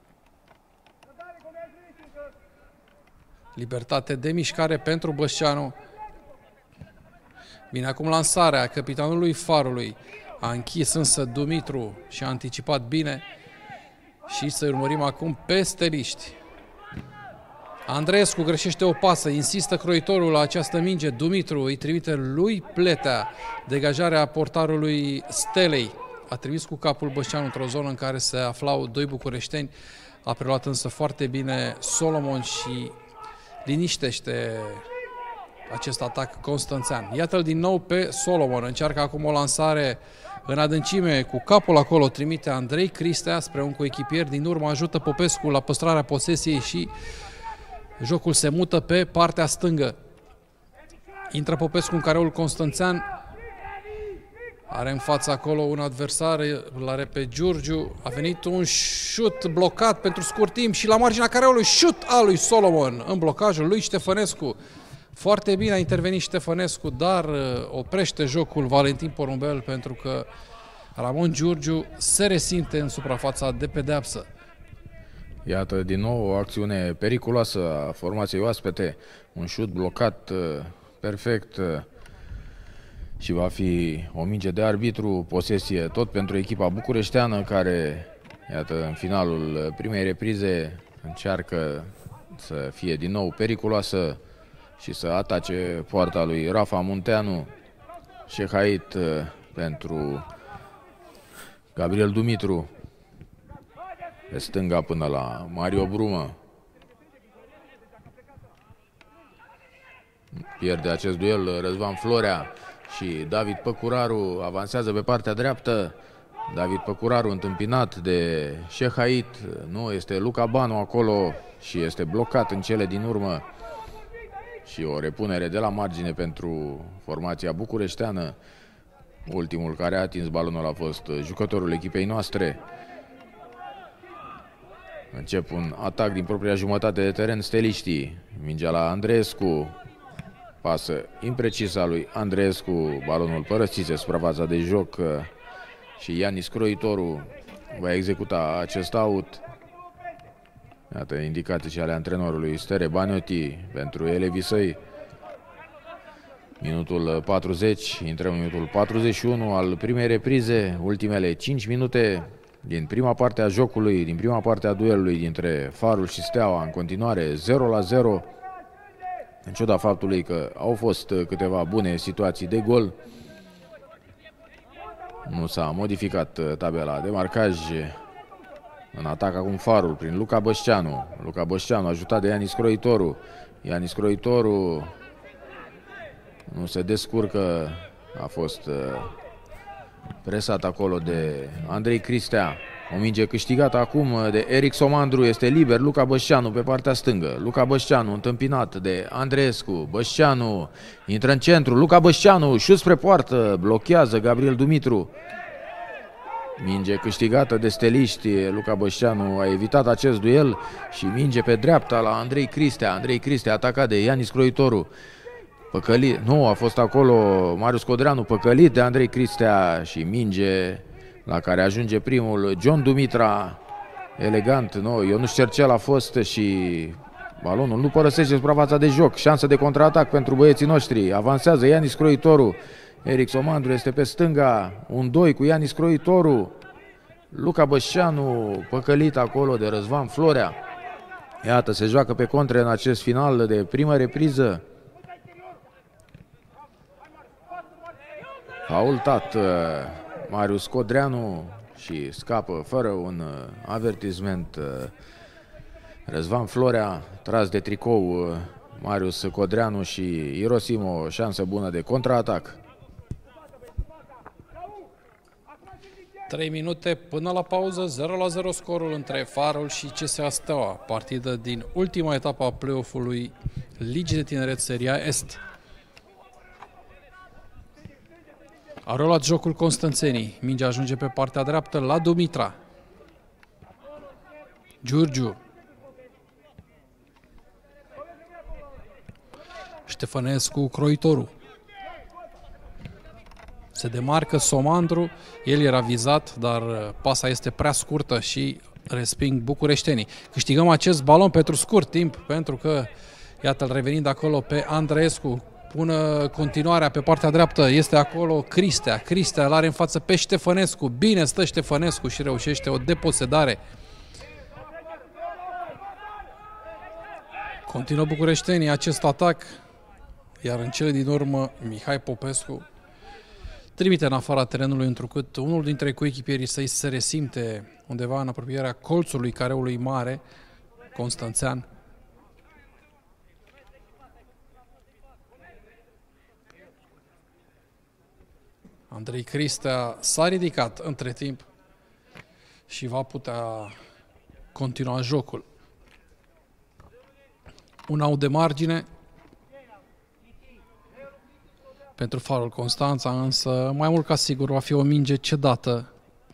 Libertate de mișcare pentru Băsceanu. Vine acum lansarea capitanului Farului. A închis însă Dumitru și a anticipat bine. Și să urmărim acum pe steliști. Andreescu greșește o pasă, insistă croitorul la această minge. Dumitru îi trimite lui Pletea. Degajarea portarului Stelei. A trimis cu capul Băsceanu într-o zonă în care se aflau doi bucureșteni. A preluat însă foarte bine Solomon și liniștește acest atac constanțean. Iată-l din nou pe Solomon. Încearcă acum o lansare în adâncime cu capul acolo. Trimite Andrei Cristea spre un coechipier. Din urmă ajută Popescu la păstrarea posesiei și jocul se mută pe partea stângă. Intră Popescu în careul constanțean. Are în față acolo un adversar, îl are pe Giurgiu. A venit un șut blocat pentru scurt timp și la marginea careului șut al lui Solomon în blocajul lui Ștefănescu. Foarte bine a intervenit Ștefănescu, dar oprește jocul Valentin Porumbel pentru că Ramon Giurgiu se resimte în suprafața de pedeapsă. Iată din nou o acțiune periculoasă a formației oaspete, un șut blocat perfect și va fi o minge de arbitru, posesie tot pentru echipa bucureșteană care, iată, în finalul primei reprize încearcă să fie din nou periculoasă și să atace poarta lui Rafa Munteanu. Șehait pentru Gabriel Dumitru. Pe stânga până la Mario Brumă. Pierde acest duel Răzvan Florea și David Păcuraru avansează pe partea dreaptă. David Păcuraru întâmpinat de Șehait. Nu, este Luca Banu acolo și este blocat în cele din urmă. Și o repunere de la margine pentru formația bucureșteană. Ultimul care a atins balonul a fost jucătorul echipei noastre. Încep un atac din propria jumătate de teren steliștii. Mingea la Andreescu. Pasă imprecisă a lui Andreescu. Balonul părăsise suprafața de joc și Ianis Croitoru va executa acest out. Iată indicații și ale antrenorului Stere Banioti pentru elevii săi. Minutul patruzeci, intrăm în minutul patruzeci și unu al primei reprize. Ultimele cinci minute din prima parte a jocului, din prima parte a duelului dintre Farul și Steaua. În continuare zero la zero. În ciuda faptului că au fost câteva bune situații de gol, nu s-a modificat tabela de marcaj. În atac acum Farul prin Luca Băsceanu. Luca Băsceanu ajutat de Ianis Croitoru. Ianis Croitoru nu se descurcă. A fost presat acolo de Andrei Cristea. O minge câștigată acum de Eric Somandru. Este liber Luca Băsceanu pe partea stângă. Luca Băsceanu întâmpinat de Andreescu. Băsceanu intră în centru. Luca Băsceanu, șut spre poartă. Blochează Gabriel Dumitru. Minge câștigată de steliști. Luca Băsceanu a evitat acest duel și minge pe dreapta la Andrei Cristea. Andrei Cristea atacat de Ianis Croitoru. Păcălit, nu, a fost acolo Marius Codreanu, păcălit de Andrei Cristea și minge la care ajunge primul John Dumitra. Elegant, nu, Ionuș Cercel a fost și balonul nu părăsește suprafața de joc. Șansă de contraatac pentru băieții noștri. Avansează Ianis Croitoru. Eric Somandru este pe stânga. Un doi cu Ianis Croitoru. Luca Băsceanu păcălit acolo de Răzvan Florea. Iată, se joacă pe contre în acest final de primă repriză. A ultat Marius Codreanu și scapă fără un avertisment Răzvan Florea, tras de tricou Marius Codreanu și irosim o șansă bună de contraatac. trei minute până la pauză, zero la zero scorul între Farul și C S A Steaua, partidă din ultima etapă a play-off-ului Ligii de Tineret Seria Est. A rolat jocul constanțenii. Mingea ajunge pe partea dreaptă la Dumitra. Giurgiu. Ștefănescu, croitorul. Se demarcă Somandru, el era vizat, dar pasa este prea scurtă și resping bucureștenii. Câștigăm acest balon pentru scurt timp, pentru că, iată-l revenind acolo pe Andreescu, pună continuarea pe partea dreaptă, este acolo Cristea, Cristea îl are în față pe Ștefănescu, bine stă Ștefănescu și reușește o deposedare. Continuă bucureștenii acest atac, iar în cele din urmă Mihai Popescu trimite în afara terenului, întrucât unul dintre coechipierii săi se resimte undeva în apropierea colțului careului mare, Constanțean. Andrei Cristea s-a ridicat între timp și va putea continua jocul. Un out de margine pentru Farul Constanța, însă mai mult ca sigur va fi o minge cedată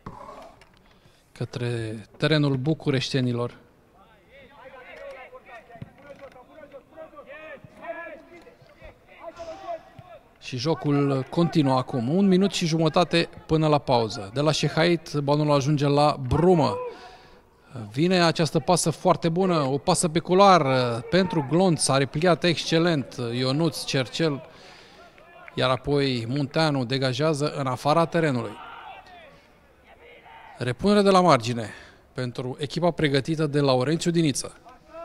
către terenul bucureștenilor. Și jocul continuă acum. Un minut și jumătate până la pauză. De la Șehait, balonul ajunge la Brumă. Vine această pasă foarte bună, o pasă pe culoar pentru Glonț, a repliat excelent Ionuț Cercel, iar apoi Munteanu degajează în afara terenului. Repunere de la margine pentru echipa pregătită de Laurențiu Diniță.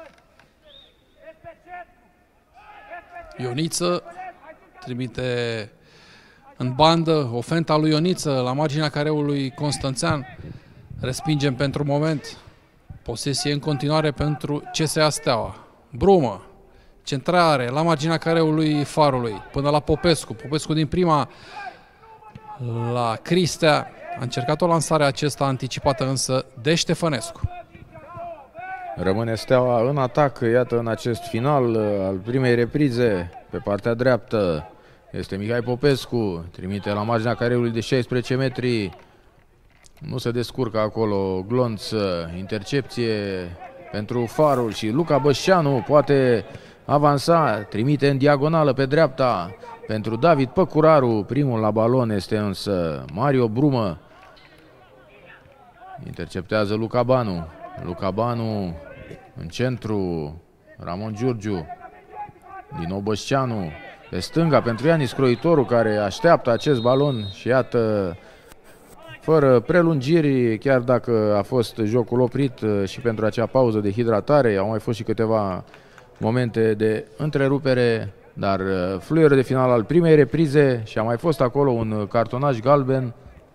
Ioniță trimite în bandă o fentă a lui Ioniță la marginea careului Constanțean. Respingem pentru moment. Posesie în continuare pentru C S A Steaua. Brumă. Centrare la marginea careului Farului până la Popescu. Popescu din prima la Cristea. A încercat o lansare acesta anticipată însă de Ștefănescu. Rămâne Steaua în atac, iată, în acest final al primei reprize. Pe partea dreaptă este Mihai Popescu, trimite la marginea careului de șaisprezece metri. Nu se descurcă acolo Glonț, intercepție pentru Farul și Luca Bășceanu poate avansa, trimite în diagonală pe dreapta pentru David Păcuraru. Primul la balon este însă Mario Brumă. Interceptează Luca Banu. Luca Banu în centru, Ramon Giurgiu. Din nou Bășceanu pe stânga pentru Ianis Croitoru, care așteaptă acest balon și iată, fără prelungiri, chiar dacă a fost jocul oprit și pentru acea pauză de hidratare, au mai fost și câteva momente de întrerupere, dar fluier de final al primei reprize și a mai fost acolo un cartonaj galben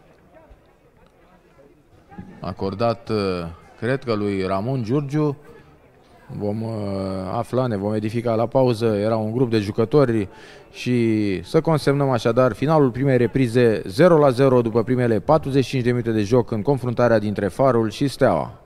acordat, cred că lui Ramon Giurgiu. Vom uh, afla, ne vom edifica la pauză, era un grup de jucători și să consemnăm așadar finalul primei reprize zero la zero după primele patruzeci și cinci de minute de joc în confruntarea dintre Farul și Steaua.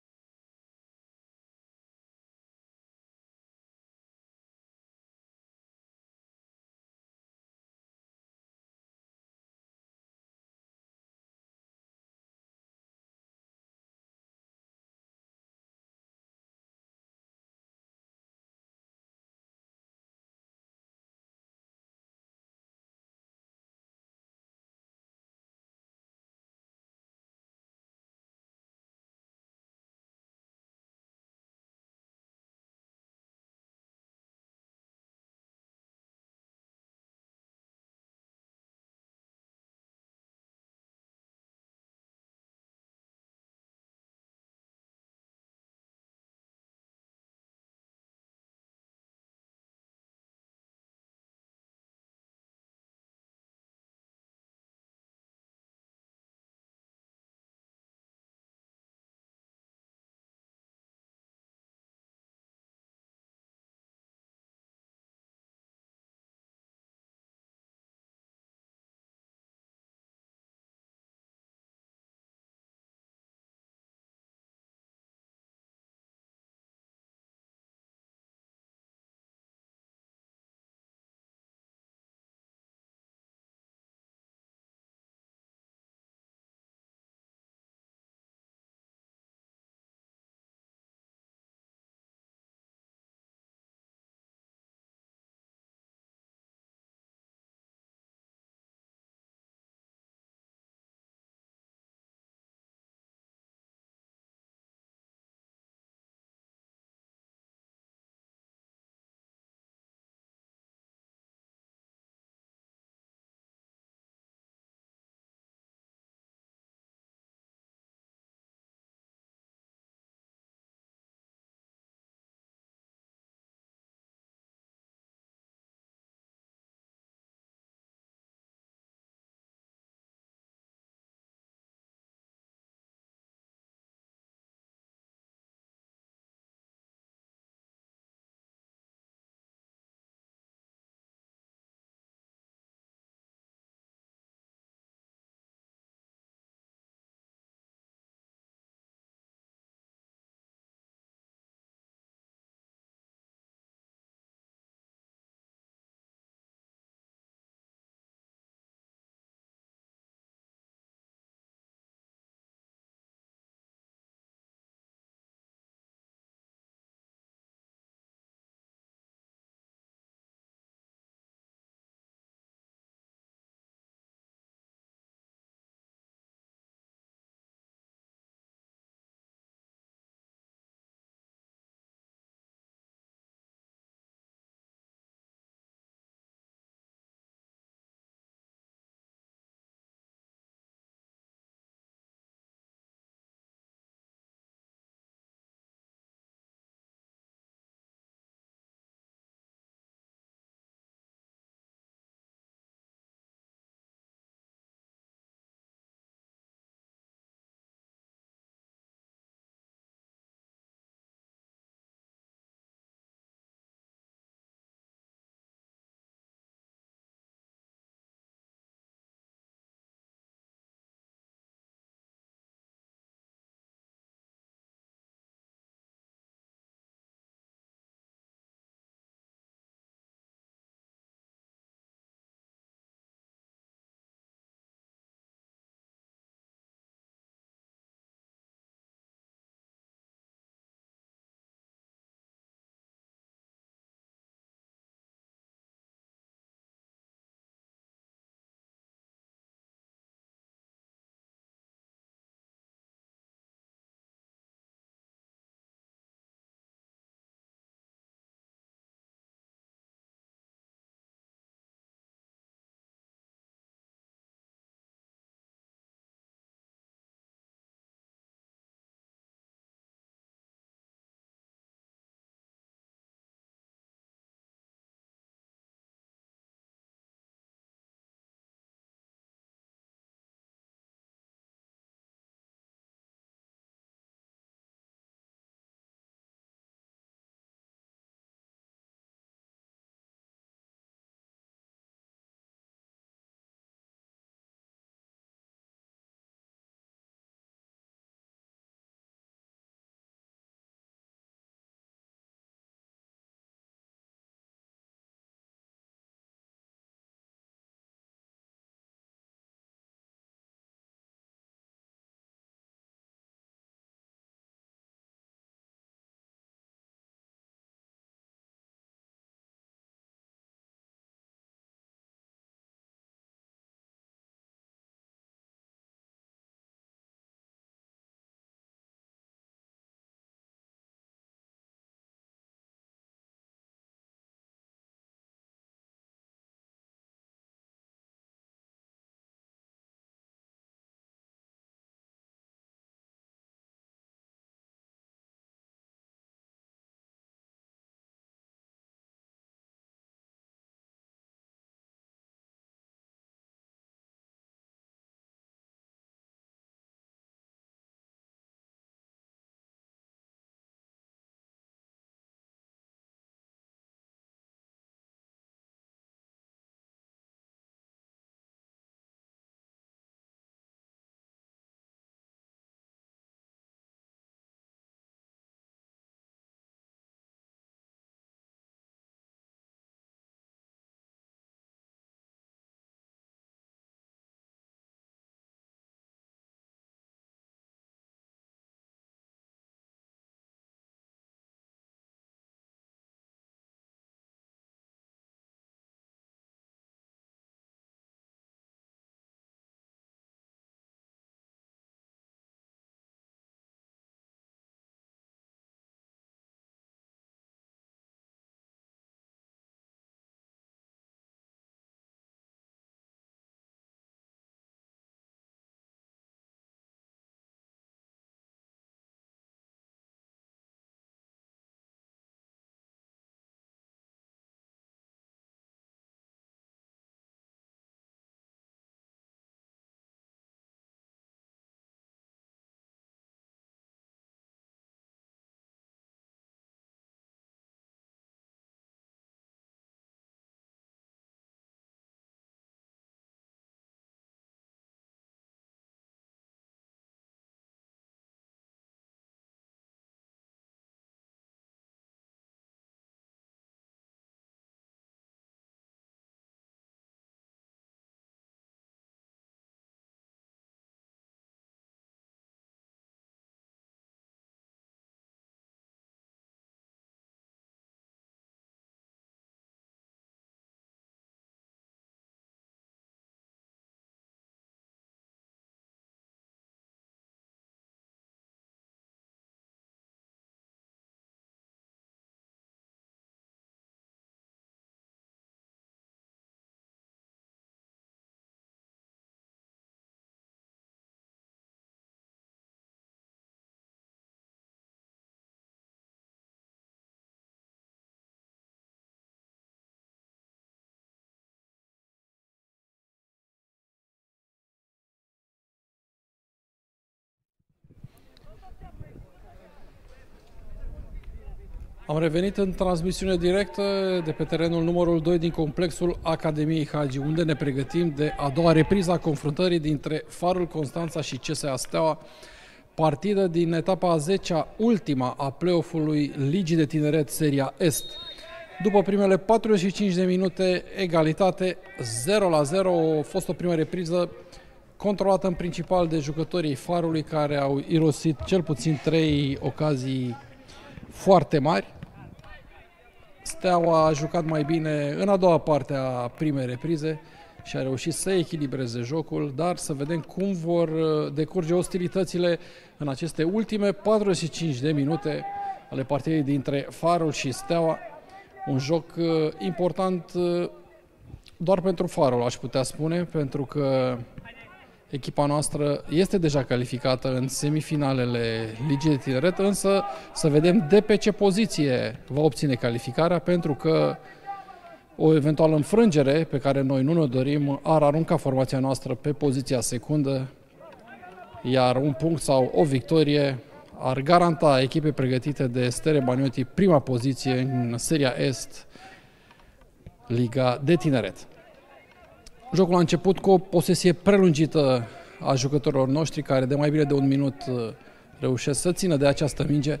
Am revenit în transmisiune directă de pe terenul numărul doi din complexul Academiei Hagi, unde ne pregătim de a doua repriză a confruntării dintre Farul Constanța și C S A Steaua, partidă din etapa a zecea, ultima a play-off-ului Ligii de Tineret Seria Est. După primele patruzeci și cinci de minute, egalitate zero la zero, a fost o primă repriză controlată în principal de jucătorii Farului, care au irosit cel puțin trei ocazii foarte mari. Steaua a jucat mai bine în a doua parte a primei reprize și a reușit să echilibreze jocul, dar să vedem cum vor decurge ostilitățile în aceste ultime patruzeci și cinci de minute ale partidei dintre Farul și Steaua. Un joc important doar pentru Farul, aș putea spune, pentru că echipa noastră este deja calificată în semifinalele Ligii de Tineret, însă să vedem de pe ce poziție va obține calificarea, pentru că o eventuală înfrângere, pe care noi nu ne dorim, ar arunca formația noastră pe poziția secundă, iar un punct sau o victorie ar garanta echipei pregătite de Stere Banioti prima poziție în Seria Est, Liga de Tineret. Jocul a început cu o posesie prelungită a jucătorilor noștri, care de mai bine de un minut reușesc să țină de această minge.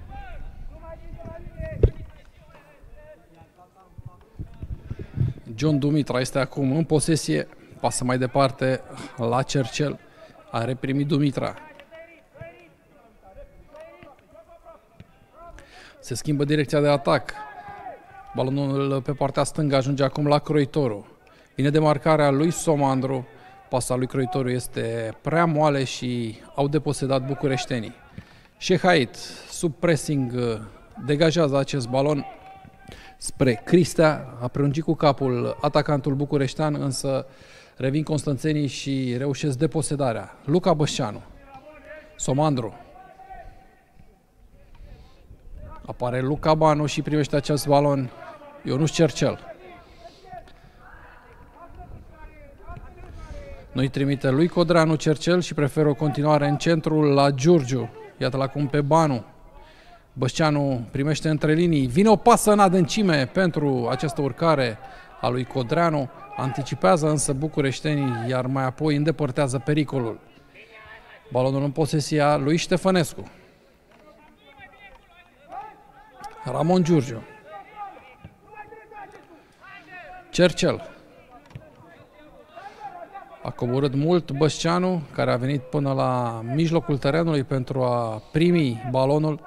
John Dumitra este acum în posesie, pasă mai departe la Cercel, a reprimit Dumitra. Se schimbă direcția de atac, balonul pe partea stângă ajunge acum la Croitoru. Vine demarcarea lui Somandru, pasa lui Croitoru este prea moale și au deposedat bucureștenii. Shehait, sub pressing, degajează acest balon spre Cristea, a prelungit cu capul atacantul bucureștean, însă revin constanțenii și reușesc deposedarea. Luca Bășceanu, Somandru, apare Luca Banu și primește acest balon Ionuș Cercel. Nu-i trimite lui Codreanu Cercel și preferă o continuare în centrul la Giurgiu. Iată-l acum pe Banu. Bășceanu primește între linii. Vine o pasă în adâncime pentru această urcare a lui Codreanu. Anticipează însă bucureștenii, iar mai apoi îndepărtează pericolul. Balonul în posesia lui Ștefănescu. Ramon Giurgiu. Cercel. A coborât mult Bășceanu, care a venit până la mijlocul terenului pentru a primi balonul.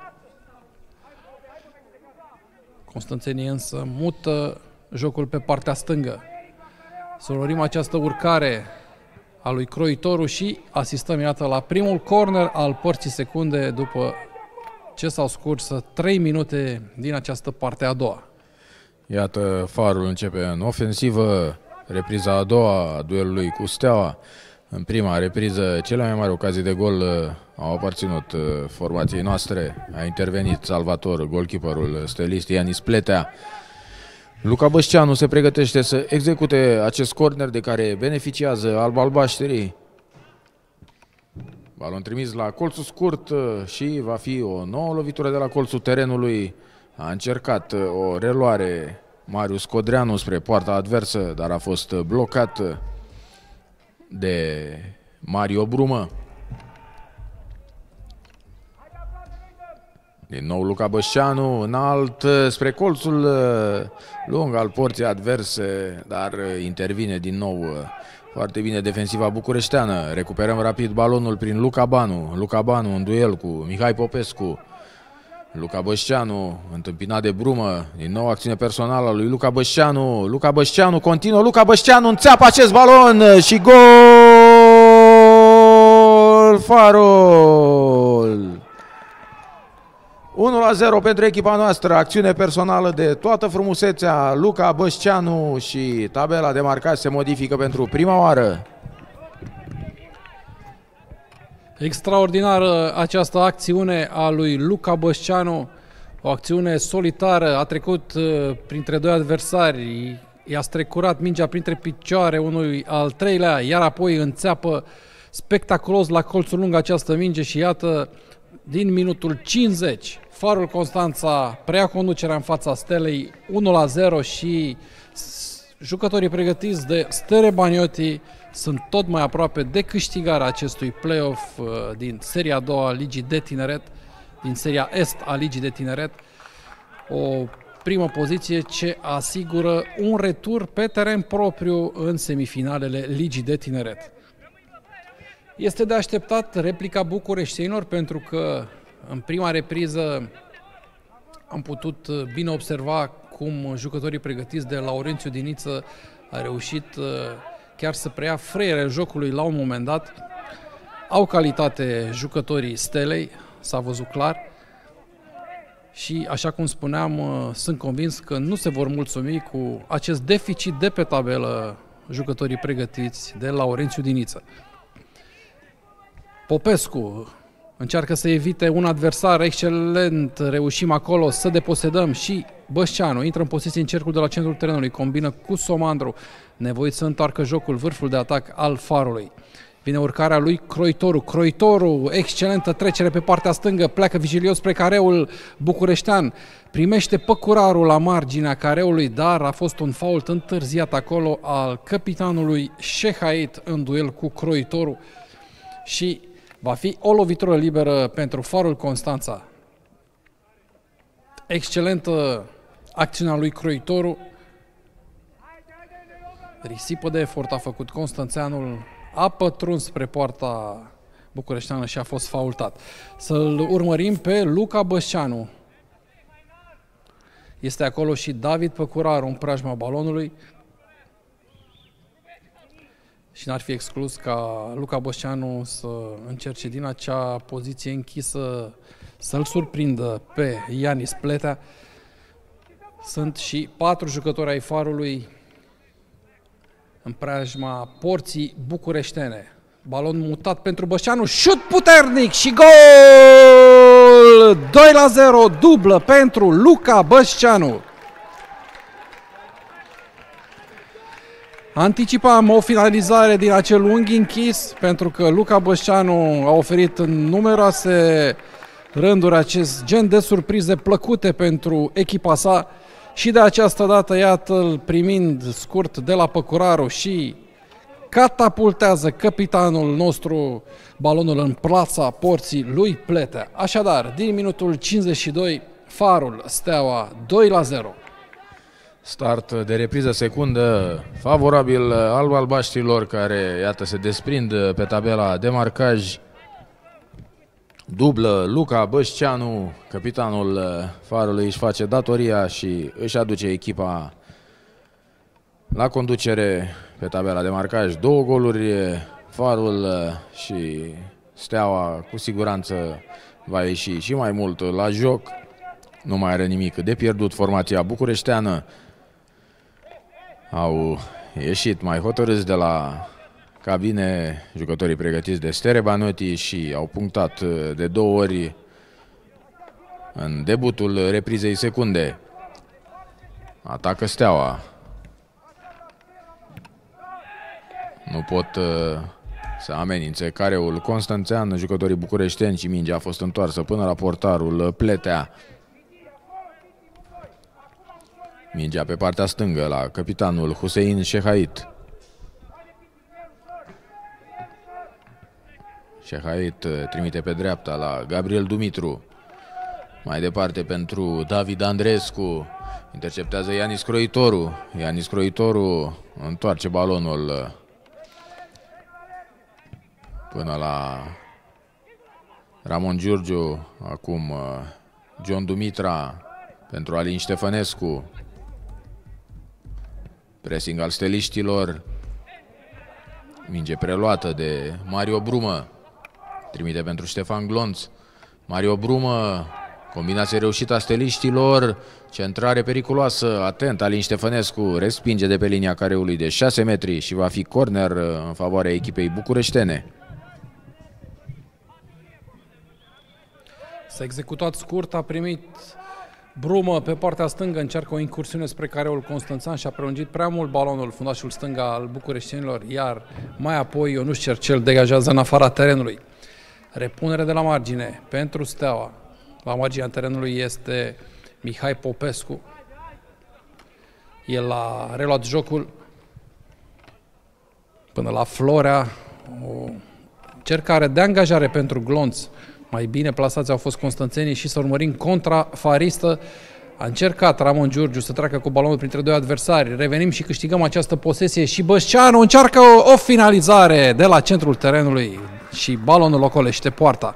Constanțenii însă mută jocul pe partea stângă. Să urmărim această urcare a lui Croitoru și asistăm, iată, la primul corner al părții secunde după ce s-au scurs trei minute din această parte a doua. Iată, Farul începe în ofensivă. Repriza a doua a duelului cu Steaua. În prima repriză, cele mai mari ocazii de gol au aparținut formației noastre. A intervenit Salvator, golkeeperul stelist Ianis Pletea. Luca Bășceanu se pregătește să execute acest corner de care beneficiază alb-albașterii. Balon trimis la colțul scurt și va fi o nouă lovitură de la colțul terenului. A încercat o reluare Marius Codreanu spre poarta adversă, dar a fost blocat de Mario Brumă. Din nou Luca Bășceanu, înalt spre colțul lung al porții adverse, dar intervine din nou foarte bine defensiva bucureșteană. Recuperăm rapid balonul prin Luca Banu. Luca Banu în duel cu Mihai Popescu. Luca Bășceanu, întâmpinat de Brumă, din nou acțiune personală a lui Luca Bășceanu. Luca Bășceanu continuă, Luca Bășceanu înțeapă acest balon și gol! Farul! unu la zero pentru echipa noastră, acțiune personală de toată frumusețea, Luca Bășceanu, și tabela de marcaj se modifică pentru prima oară. Extraordinară această acțiune a lui Luca Bășceanu, o acțiune solitară, a trecut printre doi adversari, i-a strecurat mingea printre picioare unui al treilea, iar apoi înțeapă spectaculos la colțul lung această minge și iată din minutul cincizeci, Farul Constanța preia conducerea în fața Stelei unu la zero și jucătorii pregătiți de Stere Banioti sunt tot mai aproape de câștigarea acestui play-off din seria a doua a Ligii de Tineret, din seria Est a Ligii de Tineret. O primă poziție ce asigură un retur pe teren propriu în semifinalele Ligii de Tineret. Este de așteptat replica bucureștenilor pentru că în prima repriză am putut bine observa cum jucătorii pregătiți de Laurențiu Diniță a reușit chiar să preia freierele jocului la un moment dat. Au calitate jucătorii Stelei, s-a văzut clar. Și, așa cum spuneam, sunt convins că nu se vor mulțumi cu acest deficit de pe tabelă jucătorii pregătiți de Laurențiu Diniță. Popescu încearcă să evite un adversar excelent, reușim acolo să deposedăm și Băsceanu intră în poziție în cercul de la centrul terenului, combină cu Somandru, nevoit să întoarcă jocul, vârful de atac al Farului. Vine urcarea lui Croitoru, Croitoru, excelentă trecere pe partea stângă, pleacă vigilios spre careul bucureștean, primește păcurarul la marginea careului, dar a fost un fault întârziat acolo al capitanului Shehait în duel cu Croitoru și va fi o lovitură liberă pentru Farul Constanța. Excelentă acțiunea lui Croitoru, risipă de efort a făcut constanțeanul, a pătruns spre poarta bucureșteană și a fost faultat. Să-l urmărim pe Luca Băsceanu. Este acolo și David Păcuraru în preajma balonului. Și n-ar fi exclus ca Luca Băsceanu să încerce din acea poziție închisă să-l surprindă pe Ianis Pletea. Sunt și patru jucători ai Farului în preajma porții bucureștene. Balon mutat pentru Băsceanu, șut puternic și gol! doi la zero, dublă pentru Luca Băsceanu. Anticipam o finalizare din acel unghi închis pentru că Luca Băsceanu a oferit în numeroase rânduri acest gen de surprize plăcute pentru echipa sa. Și de această dată, iată-l primind scurt de la Păcuraru și catapultează capitanul nostru balonul în plața porții lui Pletea. Așadar, din minutul cincizeci și doi, Farul Steaua doi la zero. Start de repriză secundă favorabil alb-albaștrilor care, iată, se desprind pe tabela de marcaj. Dublă Luca Băsceanu, capitanul Farului, își face datoria și își aduce echipa la conducere pe tabela de marcaj. Două goluri, Farul și Steaua cu siguranță va ieși și mai mult la joc. Nu mai are nimic de pierdut formația bucureșteană. Au ieșit mai hotărâți de la cabine jucătorii pregătiți de Stere Banioti și au punctat de două ori în debutul reprizei secunde. Atacă Steaua. Nu pot să amenințe careul constanțean jucătorii bucureșteni și mingea a fost întoarsă până la portarul Pletea. Mingea pe partea stângă la capitanul Hussein Shehait. Shehait trimite pe dreapta la Gabriel Dumitru. Mai departe pentru David Andrescu. Interceptează Ianis Croitoru. Ianis Croitoru întoarce balonul până la Ramon Giurgiu. Acum John Dumitra pentru Alin Ștefănescu. Pressing al steliștilor. Minge preluată de Mario Brumă. Trimite pentru Ștefan Glonț. Mario Brumă. Combinație reușită a steliștilor. Centrare periculoasă. Atent, Alin Ștefănescu respinge de pe linia careului de șase metri și va fi corner în favoarea echipei bucureștene. S-a executat scurt, a primit Brumă pe partea stângă, încearcă o incursiune spre careul constanțean și a prelungit prea mult balonul fundașul stânga al bucureștenilor, iar mai apoi Ionuș Cercel degajează în afara terenului. Repunere de la margine pentru Steaua. La marginea terenului este Mihai Popescu. El a reluat jocul până la Florea. O încercare de angajare pentru Glonț. Mai bine plasați au fost constanțenii și să urmărim contra faristă. A încercat Ramon Giurgiu să treacă cu balonul printre doi adversari. Revenim și câștigăm această posesie și Băsceanu încearcă o, o finalizare de la centrul terenului și balonul ocolește poarta.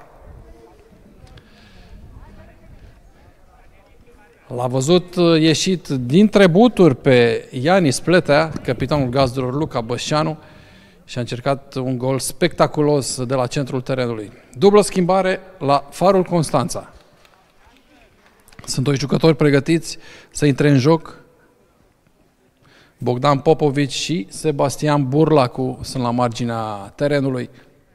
L-a văzut ieșit dintre buturi pe Ianis Pletea, capitanul gazdurilor Luca Băsceanu, și a încercat un gol spectaculos de la centrul terenului. Dublă schimbare la Farul Constanța. Sunt doi jucători pregătiți să intre în joc. Bogdan Popovici și Sebastian Burlacu sunt la marginea terenului.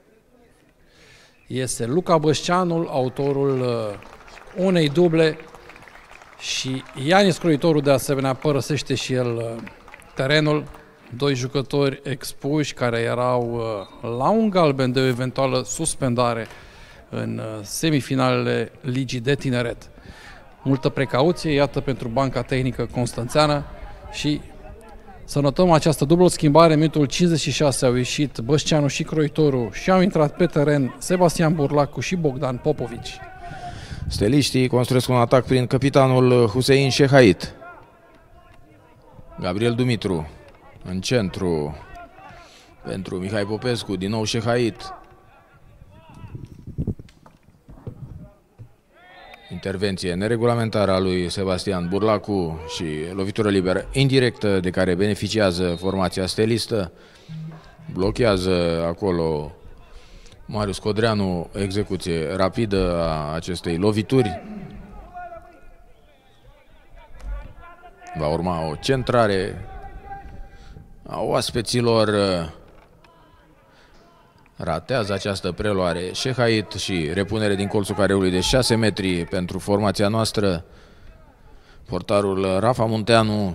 Este Luca Băsceanu, autorul unei duble, și Ianis Croitoru de asemenea părăsește și el terenul. Doi jucători expuși care erau la un galben de o eventuală suspendare în semifinalele Ligii de Tineret. Multă precauție, iată, pentru Banca Tehnică Constanțeană și să notăm această dublă schimbare. În minutul cincizeci și șase au ieșit Băsceanu și Croitoru și au intrat pe teren Sebastian Burlacu și Bogdan Popovici. Steliștii construiesc un atac prin capitanul Hussein Shehait. Gabriel Dumitru în centru pentru Mihai Popescu, din nou Shehait. Intervenție neregulamentară a lui Sebastian Burlacu și lovitură liberă indirectă de care beneficiază formația stelistă. Blochează acolo Marius Codreanu, execuție rapidă a acestei lovituri. Va urma o centrare a oaspeților. Ratează această preluare Shehait și repunere din colțul careului de șase metri pentru formația noastră. Portarul Rafa Munteanu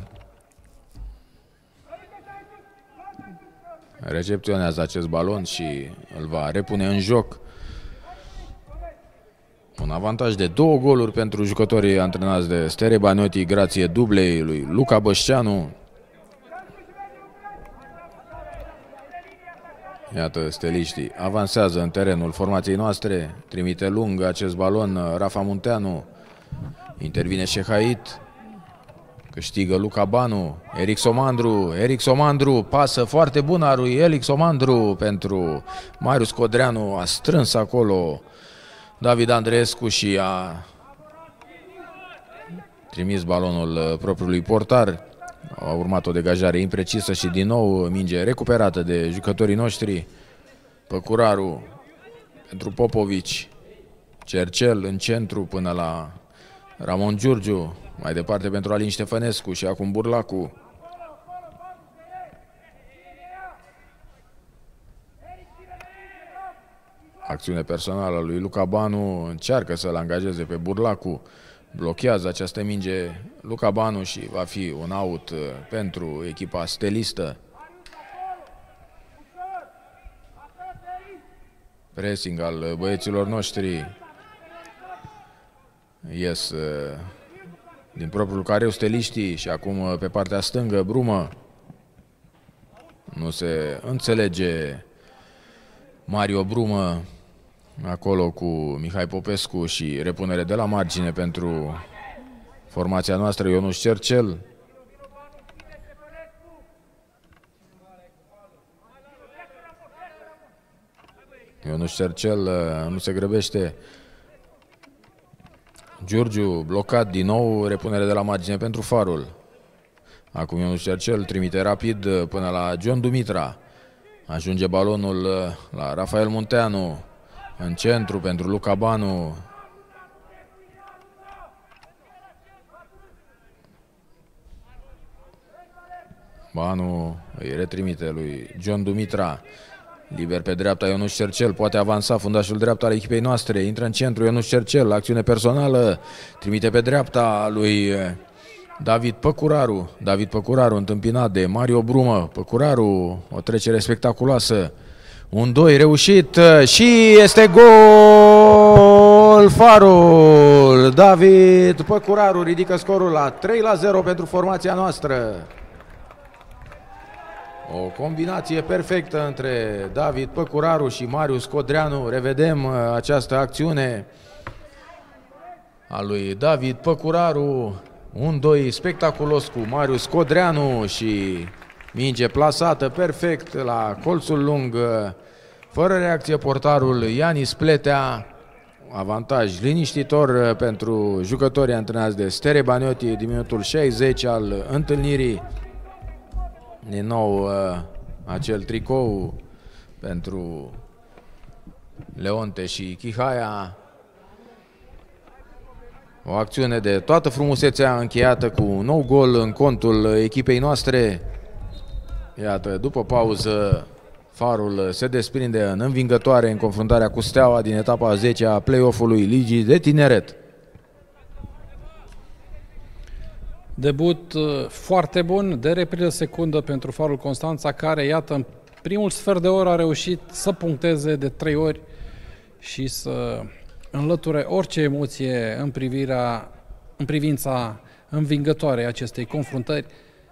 recepționează acest balon și îl va repune în joc. Un avantaj de două goluri pentru jucătorii antrenați de Stere Banotti, grație dublei lui Luca Băsceanu. Iată, steliștii avansează în terenul formației noastre. Trimite lung acest balon Rafa Munteanu. Intervine Shehait. Câștigă Luca Banu. Eric Somandru. Eric Somandru. Pasă foarte bună a lui Eric Somandru pentru Marius Codreanu. A strâns acolo David Andreescu și a trimis balonul propriului portar. A urmat o degajare imprecisă și din nou minge recuperată de jucătorii noștri. Păcuraru pentru Popovici. Cercel în centru până la Ramon Giurgiu. Mai departe pentru Alin Ștefănescu și acum Burlacu. Acțiune personală lui Luca Banu. Încearcă să-l angajeze pe Burlacu. Blochează această minge Luca Banu și va fi un out pentru echipa stelistă. Pressing al băieților noștri. Ies din propriul careu steliștii și acum pe partea stângă Brumă. Nu se înțelege Mario Brumă acolo cu Mihai Popescu și repunere de la margine pentru formația noastră. Ionuș Cercel. Ionuș Cercel nu se grăbește. Giurgiu blocat din nou, repunere de la margine pentru Farul. Acum Ionuș Cercel trimite rapid până la John Dumitra. Ajunge balonul la Rafael Munteanu. În centru pentru Luca Banu. Banu îi retrimite lui John Dumitra. Liber pe dreapta Ionuș Cercel. Poate avansa fundașul dreapta al echipei noastre. Intră în centru Ionuș Cercel. Acțiune personală. Trimite pe dreapta lui David Păcuraru. David Păcuraru întâmpinat de Mario Brumă. Păcuraru, o trecere spectaculoasă Un doi reușit și este gol! Farul! David Păcuraru ridică scorul la trei la zero pentru formația noastră. O combinație perfectă între David Păcuraru și Marius Codreanu. Revedem această acțiune a lui David Păcuraru. Un doi spectaculos cu Marius Codreanu și minge plasată perfect la colțul lung. Fără reacție portarul Ianis Pletea. Avantaj liniștitor pentru jucătorii antrenați de Stere Baniotti din minutul șaizeci al întâlnirii. Din nou acel tricou pentru Leonte și Chihaia. O acțiune de toată frumusețea încheiată cu un nou gol în contul echipei noastre. Iată, după pauză, Farul se desprinde în învingătoare în confruntarea cu Steaua din etapa a zecea a play-off-ului Ligii de Tineret. Debut foarte bun de repriză secundă pentru Farul Constanța, care, iată, în primul sfert de oră a reușit să puncteze de trei ori și să înlăture orice emoție în, privirea, în privința învingătoare acestei confruntări.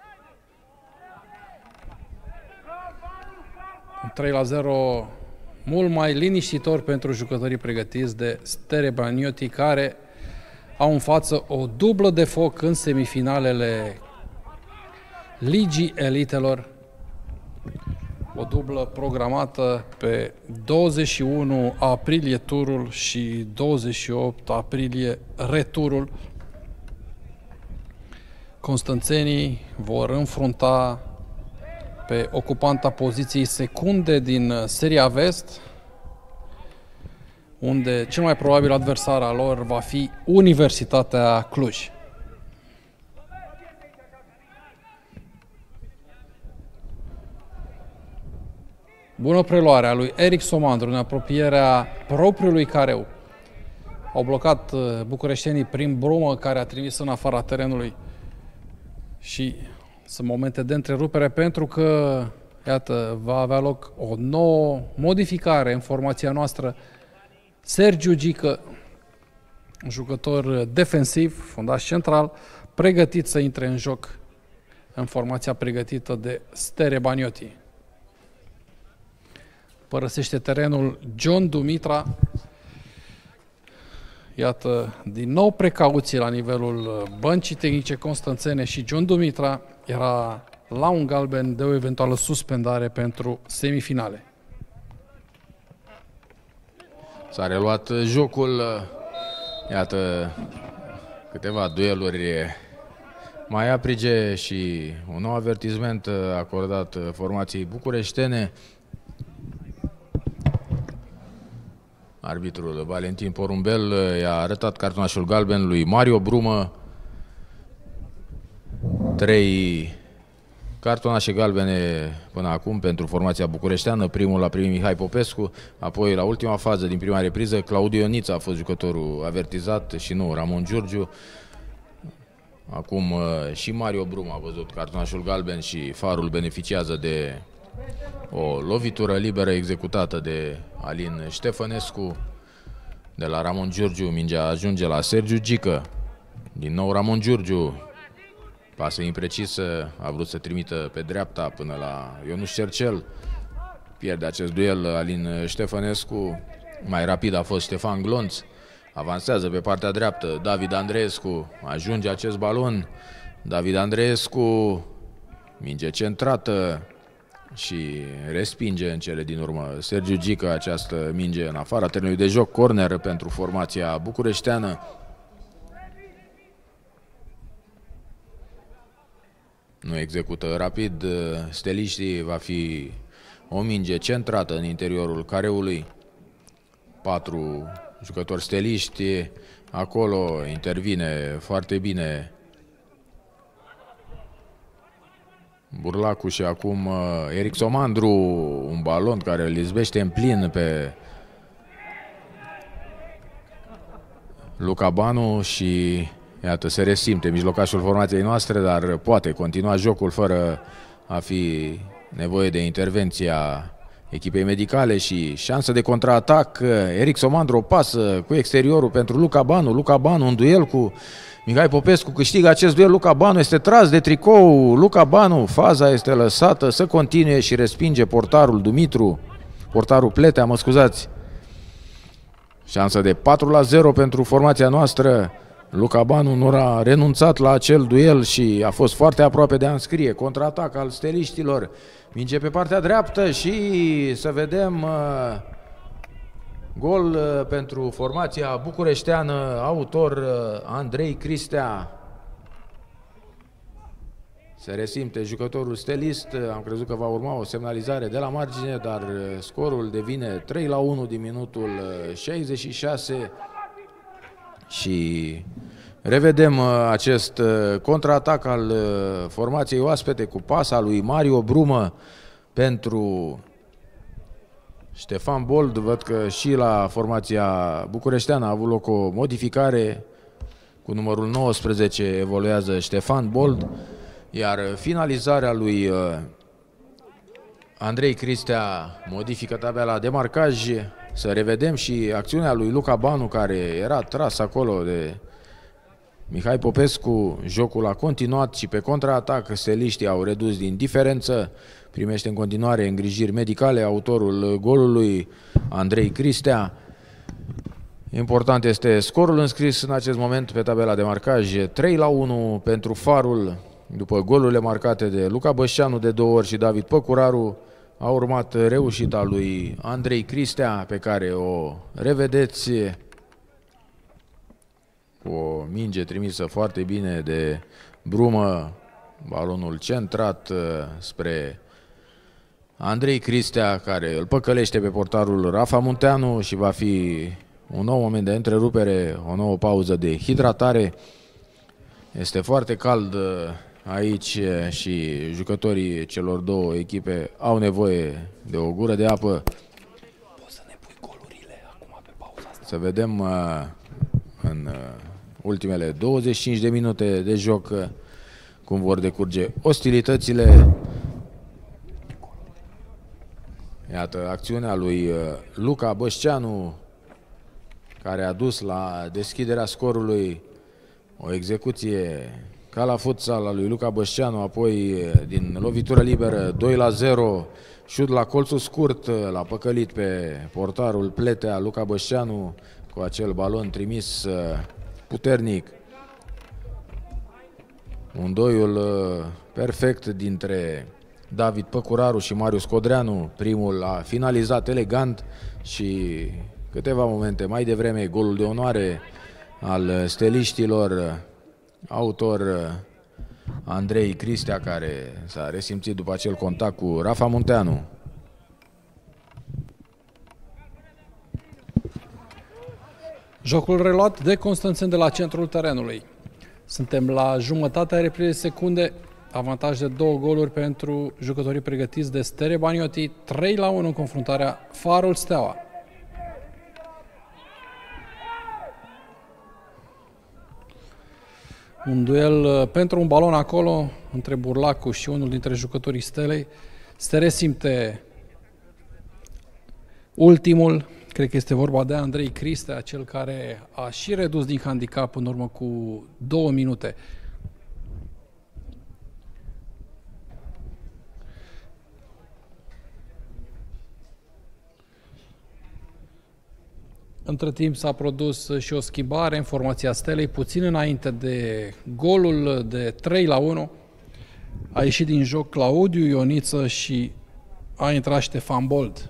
trei la zero, mult mai liniștitor pentru jucătorii pregătiți de Stere Baniotti, care au în față o dublă de foc în semifinalele Ligii Elitelor. O dublă programată pe douăzeci și unu aprilie turul și douăzeci și opt aprilie returul. Constanțenii vor înfrunta pe ocupanta poziției secunde din Seria Vest, unde cel mai probabil adversar al lor va fi Universitatea Cluj. Bună preluare a lui Eric Somandru în apropierea propriului careu. Au blocat bucureștenii prin brumă, care a trimis în afara terenului, și sunt momente de întrerupere pentru că, iată, va avea loc o nouă modificare în formația noastră. Sergiu Gică, un jucător defensiv, fundaș central, pregătit să intre în joc în formația pregătită de Stere Baniotti. Părăsește terenul John Dumitra. Iată, din nou precauții la nivelul băncii tehnice constanțene și John Dumitra era la un galben de o eventuală suspendare pentru semifinale. S-a reluat jocul, iată, câteva dueluri mai aprige și un nou avertisment acordat formației bucureștene. Arbitrul Valentin Porumbel i-a arătat cartonașul galben lui Mario Brumă. Trei cartonașe galbene până acum pentru formația bucureșteană. Primul l-a primit Mihai Popescu, apoi la ultima fază din prima repriză Claudiu Ionița a fost jucătorul avertizat și nu Ramon Giurgiu. Acum și Mario Brumă a văzut cartonașul galben și Farul beneficiază de o lovitură liberă executată de Alin Ștefănescu. De la Ramon Giurgiu mingea ajunge la Sergiu Gică. Din nou Ramon Giurgiu. Pasă imprecisă, a vrut să trimită pe dreapta până la Ionuș Cercel. Pierde acest duel Alin Ștefănescu. Mai rapid a fost Ștefan Glonț. Avansează pe partea dreaptă David Andreescu. Ajunge acest balon. David Andreescu. Minge centrată și respinge în cele din urmă Sergiu Gică această minge în afara terenului de joc. Corner pentru formația bucureșteană. Nu execută rapid steliștii, va fi o minge centrată în interiorul careului. Patru jucători steliști acolo, intervine foarte bine Burlacu și acum Eric Somandru, un balon care îl izbește în plin pe Luca Banu și iată, se resimte mijlocașul formației noastre, dar poate continua jocul fără a fi nevoie de intervenția echipei medicale și șansă de contraatac. Eric Somandru o pasă cu exteriorul pentru Luca Banu. Luca Banu în duel cu Mihai Popescu, câștigă acest duel. Luca Banu este tras de tricou. Luca Banu, faza este lăsată să continue și respinge portarul Dumitru. Portarul Pletea, mă scuzați. Șansă de patru la zero pentru formația noastră. Luca Banu nu a renunțat la acel duel și a fost foarte aproape de a înscrie. Contraatac al steliștilor. Minge pe partea dreaptă și să vedem uh, gol uh, pentru formația bucureșteană, autor uh, Andrei Cristea. Se resimte jucătorul stelist. Am crezut că va urma o semnalizare de la margine, dar uh, scorul devine trei la unu din minutul uh, șaizeci și șase. Și revedem uh, acest uh, contraatac al uh, formației oaspete cu pasa lui Mario Brumă pentru Ștefan Bold. Văd că și la formația bucureșteană a avut loc o modificare. Cu numărul nouăsprezece evoluează Ștefan Bold, iar finalizarea lui uh, Andrei Cristea modifică tabela de marcaj. Să revedem și acțiunea lui Luca Banu, care era tras acolo de Mihai Popescu. Jocul a continuat și pe contraatac steliștii au redus din diferență. Primește în continuare îngrijiri medicale autorul golului, Andrei Cristea. Important este scorul înscris în acest moment pe tabela de marcaj, trei la unu pentru Farul. După golurile marcate de Luca Bășceanu de două ori și David Păcuraru, a urmat reușita lui Andrei Cristea, pe care o revedeți cu o minge trimisă foarte bine de Brumă, balonul centrat spre Andrei Cristea, care îl păcălește pe portarul Rafa Munteanu și va fi un nou moment de întrerupere, o nouă pauză de hidratare. Este foarte cald aici și jucătorii celor două echipe au nevoie de o gură de apă. Poți să ne pui golurile acum pe pauza asta? Să vedem în ultimele douăzeci și cinci de minute de joc cum vor decurge ostilitățile. Iată acțiunea lui Luca Bășceanu, care a dus la deschiderea scorului. O execuție ca la futsal a lui Luca Bășceanu, apoi din lovitură liberă doi la zero, șut la colțul scurt, l-a păcălit pe portarul Pletea Luca Bășceanu cu acel balon trimis puternic. Un doiul perfect dintre David Păcuraru și Marius Codreanu. Primul a finalizat elegant și câteva momente mai devreme golul de onoare al steliștilor, autor Andrei Cristea, care s-a resimțit după acel contact cu Rafa Munteanu. Jocul reluat de Constanțeni de la centrul terenului. Suntem la jumătatea reprizei secunde, avantaj de două goluri pentru jucătorii pregătiți de Stere Banioti, trei la unu în confruntarea Farul Steaua. Un duel pentru un balon acolo între Burlacu și unul dintre jucătorii Stelei. Se resimte ultimul, cred că este vorba de Andrei Cristea, cel care a și redus din handicap în urmă cu două minute. Între timp s-a produs și o schimbare în formația Stelei, puțin înainte de golul de trei la unu. A ieșit din joc Claudiu Ioniță și a intrat Ștefan Bold.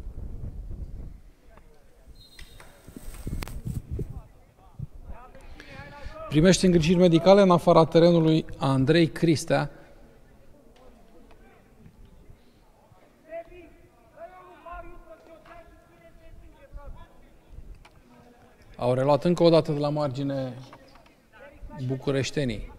Primește îngrijiri medicale în afara terenului Andrei Cristea. Au reluat încă o dată de la margine bucureștenii.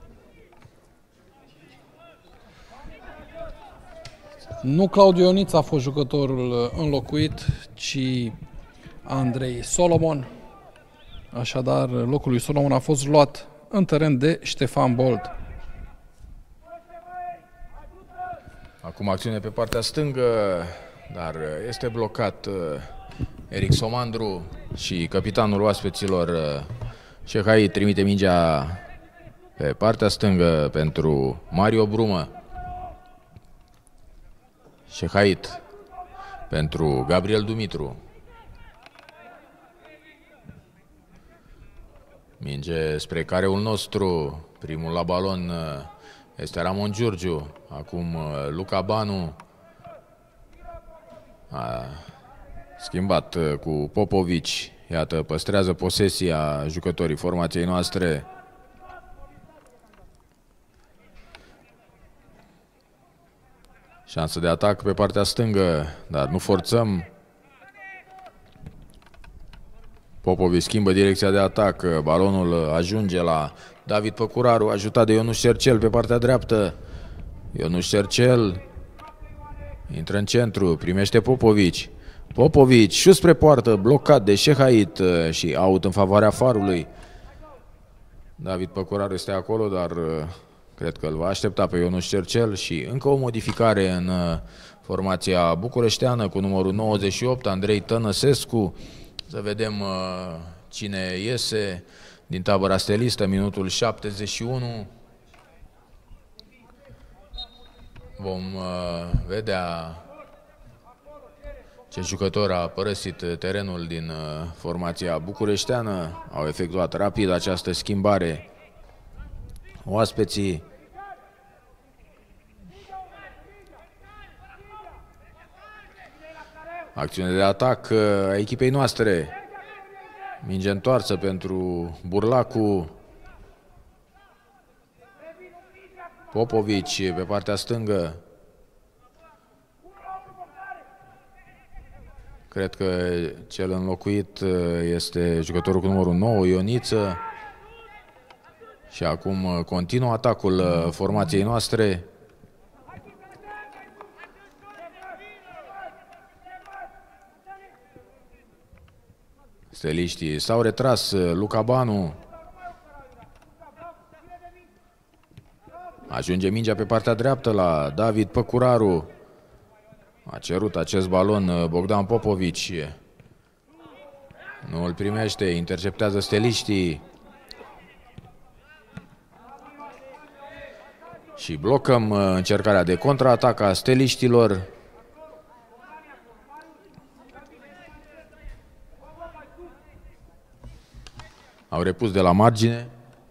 Nu Claudiu Ioniță a fost jucătorul înlocuit, ci Andrei Solomon. Așadar, locul lui Solomon a fost luat în teren de Ștefan Bold. Acum acțiune pe partea stângă. dar este blocat Eric Somandru și capitanul oaspeților Șehait trimite mingea pe partea stângă pentru Mario Brumă. Șehait pentru Gabriel Dumitru. Minge spre careul nostru. Primul la balon este Ramon Giurgiu. Acum Luca Banu a schimbat cu Popovici. Iată, păstrează posesia jucătorii formației noastre. Șansă de atac pe partea stângă, dar nu forțăm. Popovici schimbă direcția de atac. Balonul ajunge la David Păcuraru, ajutat de Ionuș Cercel pe partea dreaptă. Ionuș Cercel intră în centru, primește Popovici. Popovici, șut spre poartă, blocat de Șehait și out în favoarea Farului. David Păcuraru este acolo, dar cred că îl va aștepta pe Ionuș Cercel și încă o modificare în formația bucureșteană cu numărul nouăzeci și opt, Andrei Tănăsescu. Să vedem cine iese din tabăra stelistă, minutul șaptezeci și unu. Vom vedea ce jucător a părăsit terenul din formația bucureșteană. Au efectuat rapid această schimbare oaspeții. Acțiune de atac a echipei noastre. Minge întoarsă pentru Burlacu. Popovici pe partea stângă. Cred că cel înlocuit este jucătorul cu numărul nouă, Ioniță. Și acum continuă atacul formației noastre. Steliștii s-au retras. Luca Banu. Ajunge mingea pe partea dreaptă la David Păcuraru. A cerut acest balon Bogdan Popovici. Nu îl primește, interceptează steliștii. Și blocăm încercarea de contraatac a steliștilor. Au repus de la margine.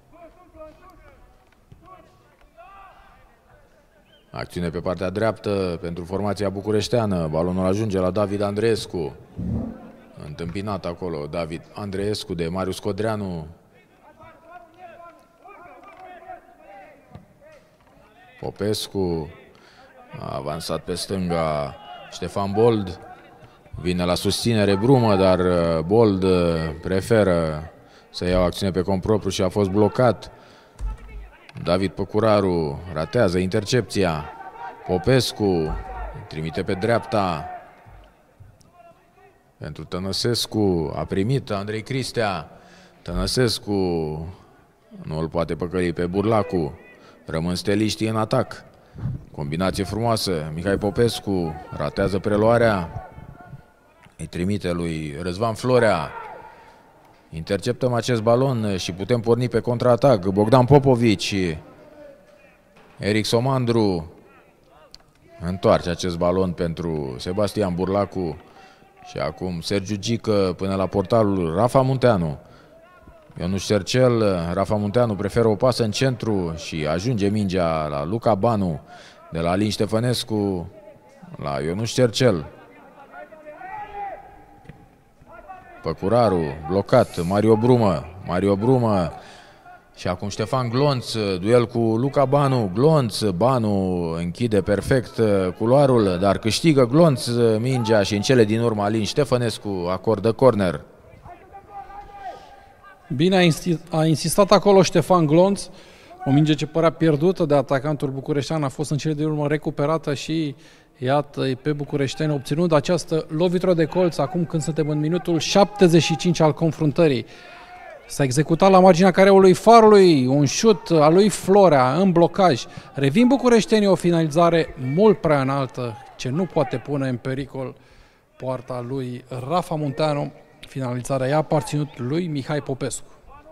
Acțiune pe partea dreaptă pentru formația bucureșteană. Balonul ajunge la David Andreescu. Întâmpinat acolo David Andreescu de Marius Codreanu. Popescu a avansat pe stânga Ștefan Bold. Vine la susținere Brumă, dar Bold preferă să ia o acțiune pe cont propriu și a fost blocat. David Păcuraru ratează intercepția. Popescu trimite pe dreapta pentru Tănăsescu. A primit Andrei Cristea. Tănăsescu nu îl poate păcăli pe Burlacu. Rămân steliștii în atac. Combinație frumoasă. Mihai Popescu ratează preluarea. Îi trimite lui Răzvan Florea. Interceptăm acest balon și putem porni pe contraatac. Bogdan Popovici. Eric Somandru întoarce acest balon pentru Sebastian Burlacu. Și acum Sergiu Gică până la portarul Rafa Munteanu. Ionuș Cercel, Rafa Munteanu preferă o pasă în centru și ajunge mingea la Luca Banu. De la Alin Ștefănescu la Ionuș Cercel. Păcuraru blocat, Mario Brumă. Mario Brumă și acum Ștefan Glonț, duel cu Luca Banu. Glonț, Banu închide perfect culoarul, dar câștigă Glonț mingea și în cele din urmă Alin Ștefănescu acordă corner. Bine a, insist, a insistat acolo Ștefan Glonț. O minge ce părea pierdută de atacantul bucureștean a fost în cele din urmă recuperată și iată pe bucureșteni obținând această lovitură de colț acum când suntem în minutul șaptezeci și cinci al confruntării. S-a executat la marginea careului Farului un șut al lui Florea în blocaj. Revin bucureștenii, o finalizare mult prea înaltă. ce nu poate pune în pericol poarta lui Rafa Munteanu. Finalizarea i-a aparținut lui Mihai Popescu.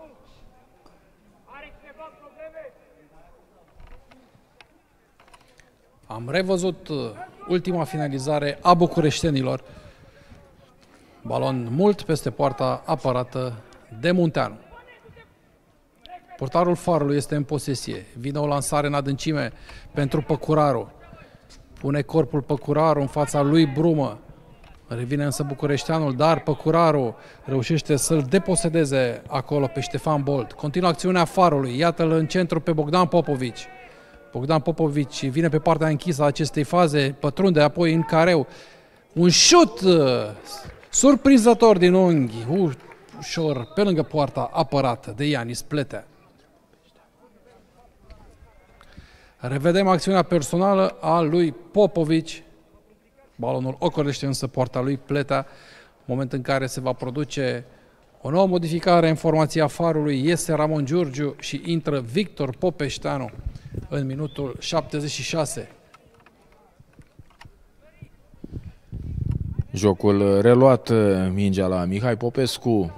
Am revăzut ultima finalizare a bucureștenilor. Balon mult peste poarta apărată de Munteanu. Portarul Farului este în posesie. Vine o lansare în adâncime pentru Păcuraru. Pune corpul Păcuraru în fața lui Brumă. Revine însă bucureșteanul, dar Păcuraru reușește să-l deposedeze acolo pe Ștefan Bold. Continuă acțiunea Farului. Iată-l în centru pe Bogdan Popovici. Bogdan Popovici vine pe partea închisă a acestei faze, pătrunde apoi în careu. Un șut surprinzător din unghi, ușor pe lângă poarta apărată de Ianis Pletea. Revedem acțiunea personală a lui Popovici. Balonul ocolește însă poarta lui Pletea, moment în care se va produce o nouă modificare în formația Farului. Iese Ramon Giurgiu și intră Victor Popeșteanu în minutul șaptezeci și șase. Jocul reluat, mingea la Mihai Popescu.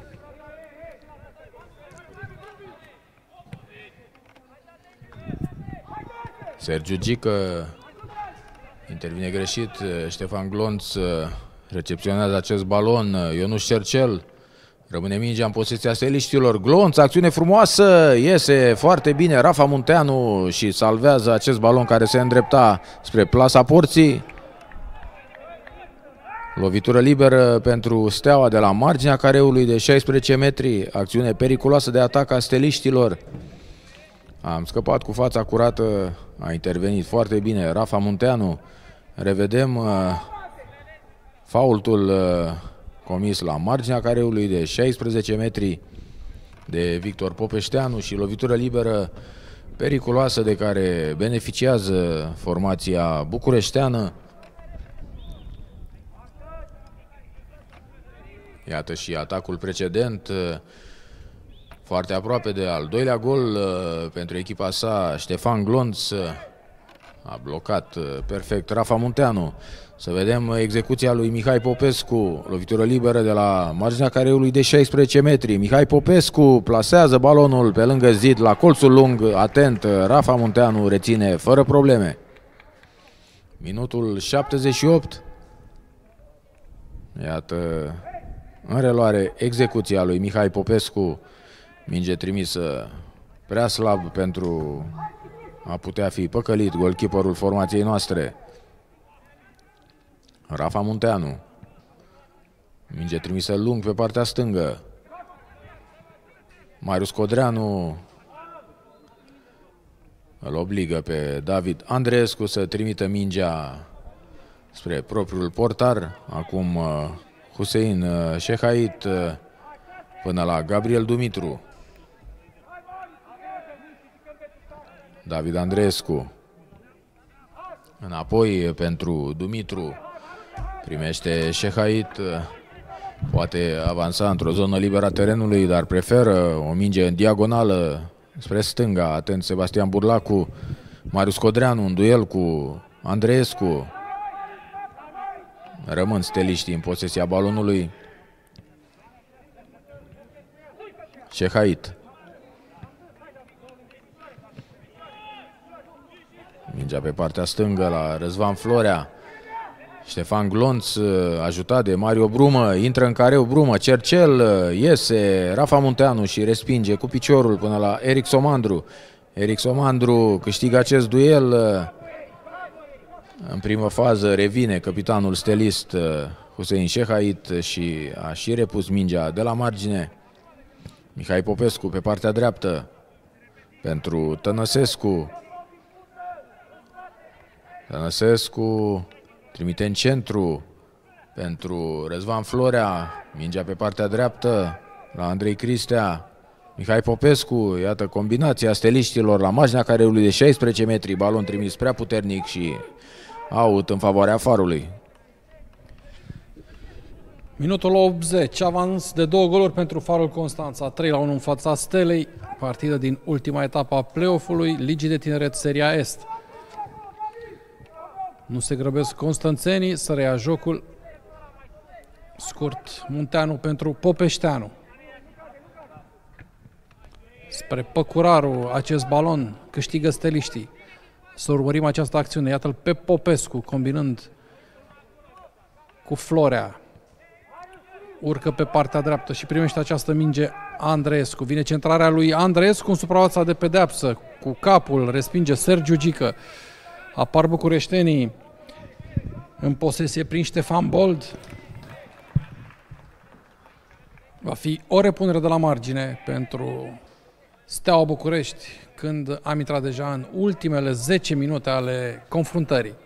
Sergiu Gică intervine greșit, Ștefan Glonț recepționează acest balon, Ionuș Cercel, rămâne mingea în posesia steliștilor. Glonț, acțiune frumoasă, iese foarte bine Rafa Munteanu și salvează acest balon care se îndrepta spre plasa porții. Lovitură liberă pentru Steaua de la marginea careului de șaisprezece metri, acțiune periculoasă de atac a steliștilor. Am scăpat cu fața curată, a intervenit foarte bine Rafa Munteanu. Revedem uh, faultul uh, comis la marginea careului de șaisprezece metri de Victor Popeșteanu și lovitură liberă periculoasă de care beneficiază formația bucureșteană. Iată și atacul precedent, foarte aproape de al doilea gol pentru echipa sa. Ștefan Glonț a blocat perfect Rafa Munteanu. Să vedem execuția lui Mihai Popescu, lovitură liberă de la marginea careului de șaisprezece metri. Mihai Popescu plasează balonul pe lângă zid la colțul lung, atent, Rafa Munteanu reține fără probleme. Minutul șaptezeci și opt. Iată în reluare execuția lui Mihai Popescu, minge trimisă prea slab pentru a putea fi păcălit golkeeperul formației noastre. Rafa Munteanu, minge trimisă lung pe partea stângă. Marius Codreanu îl obligă pe David Andreescu să trimită mingea spre propriul portar. Acum Hussein Shehait până la Gabriel Dumitru. David Andreescu înapoi pentru Dumitru. Primește Shehait, poate avansa într-o zonă liberă a terenului, dar preferă o minge în diagonală spre stânga. Atent Sebastian Burlacu. Marius Codreanu în duel cu Andreescu. Rămân steliștii în posesia balonului. Shehait. Mingea pe partea stângă la Răzvan Florea. Ștefan Glonț, ajutat de Mario Brumă, intră în careu Brumă, Cercel, iese Rafa Munteanu și respinge cu piciorul până la Eric Somandru. Eric Somandru câștigă acest duel. În primă fază revine capitanul stelist Hussein Shehait și a și repus mingea de la margine. Mihai Popescu pe partea dreaptă pentru Tănăsescu. Tănăsescu trimite în centru pentru Răzvan Florea. Mingea pe partea dreaptă la Andrei Cristea. Mihai Popescu, iată combinația steliștilor la marginea careului de șaisprezece metri. Balon trimis prea puternic și out în favoarea Farului. Minutul optzeci, avans de două goluri pentru Farul Constanța, trei la unu în fața Stelei, partidă din ultima etapă a play-off-ului Ligii de Tineret Seria Est. Nu se grăbesc constanțenii să reia jocul. Scurt Munteanu pentru Popeșteanu. Spre Păcuraru acest balon câștigă steliștii. Să urmărim această acțiune. Iată-l pe Popescu combinând cu Florea. Urcă pe partea dreaptă și primește această minge Andreescu. Vine centrarea lui Andreescu în suprafața de pedeapsă. Cu capul respinge Sergiu Gică. Apar bucureștenii în posesie prin Ștefan Bold. Va fi o repunere de la margine pentru Steaua București când am intrat deja în ultimele zece minute ale confruntării.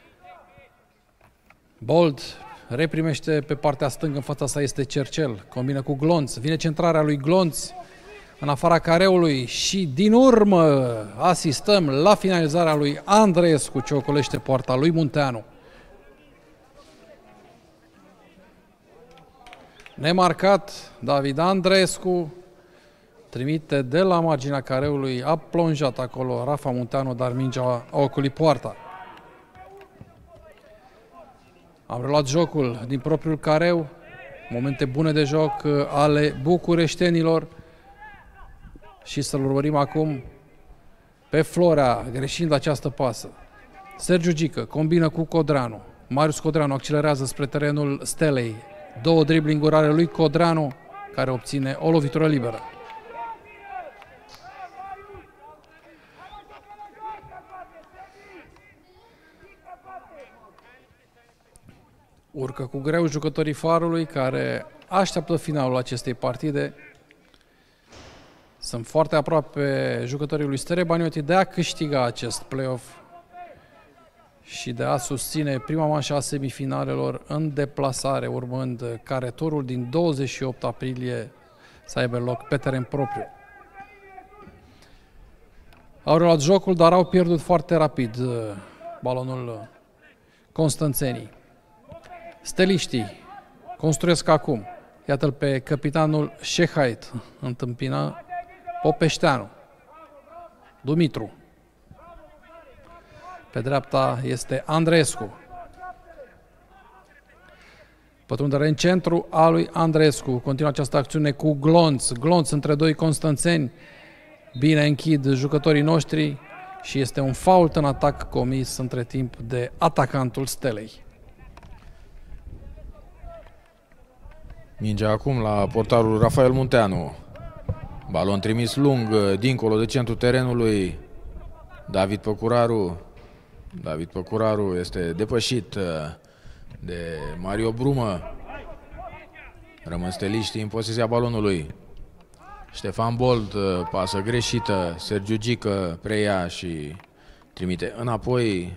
Bold reprimește pe partea stângă, în fața sa este Cercel, combină cu Glonț, vine centrarea lui Glonț în afara careului și din urmă asistăm la finalizarea lui Andreescu, ce ocolește poarta lui Munteanu. Nemarcat, David Andreescu trimite de la marginea careului, a plonjat acolo Rafa Munteanu, dar mingea a ocolit poarta. Am reluat jocul din propriul careu, momente bune de joc ale bucureștenilor și să-l urmărim acum pe Florea, greșind această pasă. Sergiu Gică combină cu Codreanu. Marius Codreanu accelerează spre terenul Stelei. Două driblinguri are lui Codreanu, care obține o lovitură liberă. Urcă cu greu jucătorii Farului, care așteaptă finalul acestei partide. Sunt foarte aproape jucătorii lui Stere Banioti de a câștiga acest play-off și de a susține prima manșă a semifinalelor în deplasare, urmând ca returul din douăzeci și opt aprilie să aibă loc pe teren propriu. Au reluat jocul, dar au pierdut foarte rapid balonul constanțenii. Steliștii construiesc acum. Iată-l pe capitanul Șehait, întâmpina Popeșteanu. Dumitru. Pe dreapta este Andreescu. Pătrundere în centru a lui Andreescu. Continuă această acțiune cu Glonț. Glonț între doi constanțeni. Bine închid jucătorii noștri și este un fault în atac comis între timp de atacantul Stelei. Mingea acum la portarul Rafael Munteanu. Balon trimis lung, dincolo de centrul terenului. David Păcuraru. David Păcuraru este depășit de Mario Brumă. Rămân steliștii în posesia balonului. Ștefan Bold, pasă greșită. Sergiu Gică preia și trimite înapoi.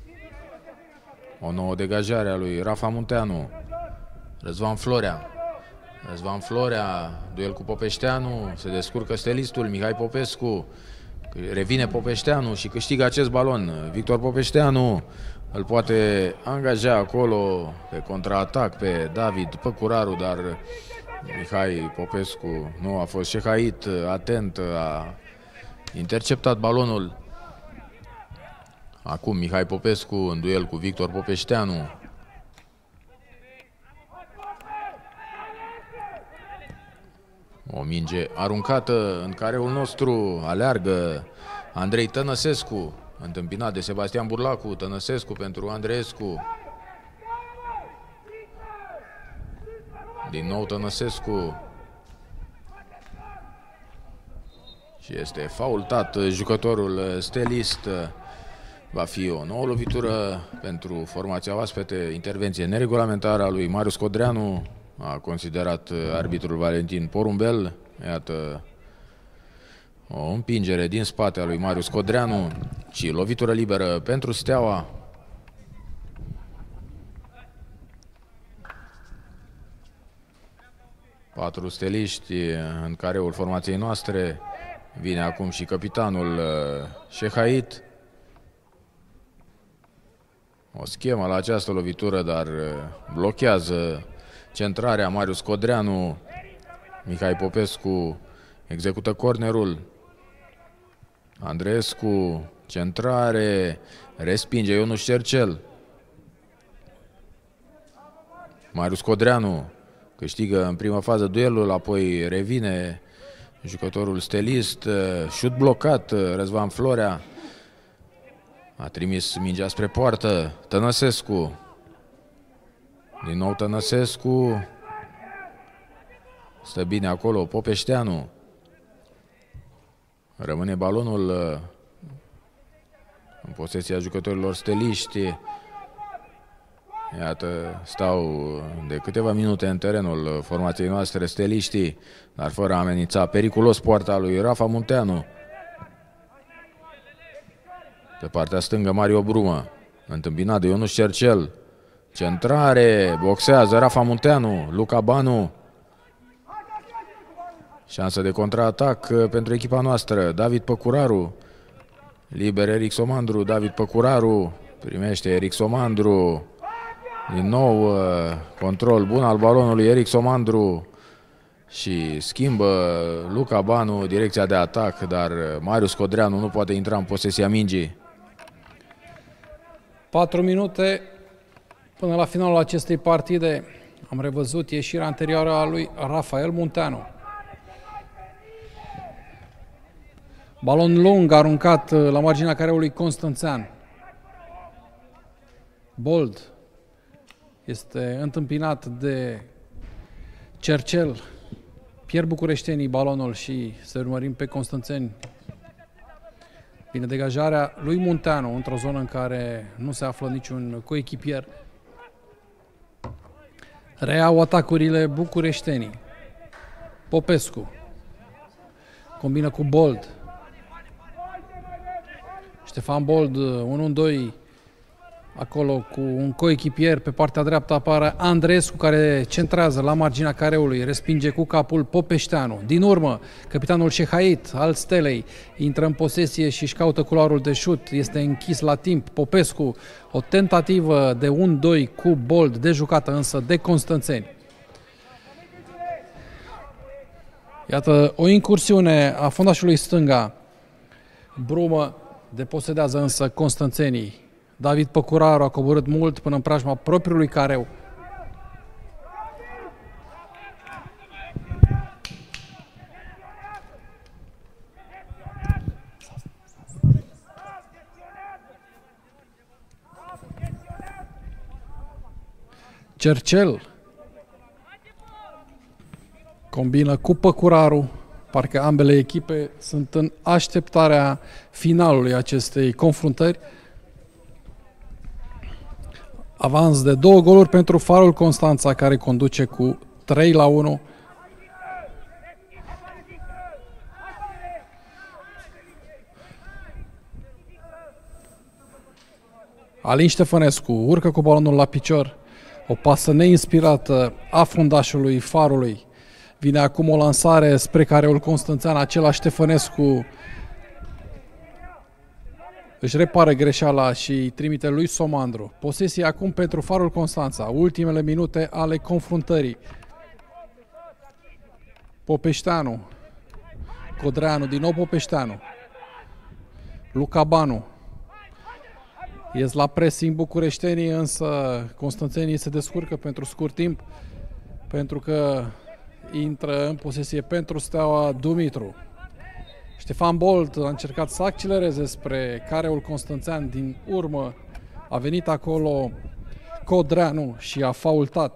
O nouă degajare a lui Rafa Munteanu. Răzvan Florea. Răzvan Florea, duel cu Popeșteanu, se descurcă stelistul Mihai Popescu, revine Popeșteanu și câștigă acest balon. Victor Popeșteanu îl poate angaja acolo pe contraatac pe David Păcuraru, dar Mihai Popescu nu a fost șehait, atent, a interceptat balonul. Acum Mihai Popescu în duel cu Victor Popeșteanu. O minge aruncată în careul nostru, aleargă Andrei Tănăsescu, întâmpinat de Sebastian Burlacu. Tănăsescu pentru Andreescu. Din nou Tănăsescu. Și este faultat jucătorul stelist. Va fi o nouă lovitură pentru formația oaspete. Intervenție neregulamentară a lui Marius Codreanu. A considerat arbitrul Valentin Porumbel. Iată o împingere din spate a lui Marius Codreanu și lovitură liberă pentru Steaua. Patru steliști în careul formației noastre. Vine acum și capitanul Șehait. O schemă la această lovitură, dar blochează centrarea Marius Codreanu. Mihai Popescu execută cornerul. Andreescu, centrare, respinge Ionuș Cercel. Marius Codreanu câștigă în prima fază duelul, apoi revine jucătorul stelist. Șut blocat, Răzvan Florea a trimis mingea spre poartă. Tănăsescu. Din nou Tănăsescu. Stă bine acolo Popeșteanu. Rămâne balonul în posesia jucătorilor steliști. Iată, stau de câteva minute în terenul formației noastre steliștii, dar fără a amenința. Periculos poarta lui Rafa Munteanu. Pe partea stângă Mario Brumă, întâmpinat de Ionuș Cercel. Centrare, boxează Rafa Munteanu, Luca Banu. Șansă de contraatac pentru echipa noastră. David Păcuraru. Liber Eric Somandru. David Păcuraru primește Eric Somandru. Din nou control bun al balonului Eric Somandru. Și schimbă Luca Banu direcția de atac, dar Marius Codreanu nu poate intra în posesia mingii. patru minute până la finalul acestei partide. Am revăzut ieșirea anterioară a lui Rafael Munteanu. Balon lung aruncat la marginea careului Constanțean. Bold este întâmpinat de Cercel. Pierd bucureștenii balonul și să urmărim pe constanțeni. Bine, degajarea lui Munteanu într-o zonă în care nu se află niciun coechipier. Reiau atacurile bucureștenii. Popescu combină cu Bold. Ștefan Bold, unu doi, acolo cu un coechipier. Pe partea dreaptă apare Andreescu, care centrează la marginea careului, respinge cu capul Popeșteanu. Din urmă, capitanul Șehait al Stelei intră în posesie și își caută culoarul de șut. Este închis la timp Popescu. O tentativă de unu doi cu Bold, de jucată însă de constanțeni. Iată o incursiune a fundașului stânga. Brumă deposedează însă constanțenii. David Păcuraru a coborât mult până în preajma propriului careu. Cercel combină cu Păcuraru. Parcă ambele echipe sunt în așteptarea finalului acestei confruntări. Avans de două goluri pentru Farul Constanța, care conduce cu trei la unu. Alin Ștefănescu urcă cu balonul la picior. O pasă neinspirată a fundașului Farului. Vine acum o lansare spre careul constanțean. Același Ștefănescu își repară greșeala și trimite lui Somandru. Posesie acum pentru Farul Constanța. Ultimele minute ale confruntării. Popeșteanu. Codreanu, din nou Popeșteanu. Luca Banu. Ies la pressing bucureștenii, însă constanțenii se descurcă pentru scurt timp, pentru că intră în posesie pentru Steaua Dumitru. Ștefan Bolt a încercat să accelereze spre careul constanțean. Din urmă a venit acolo Codreanu și a faultat.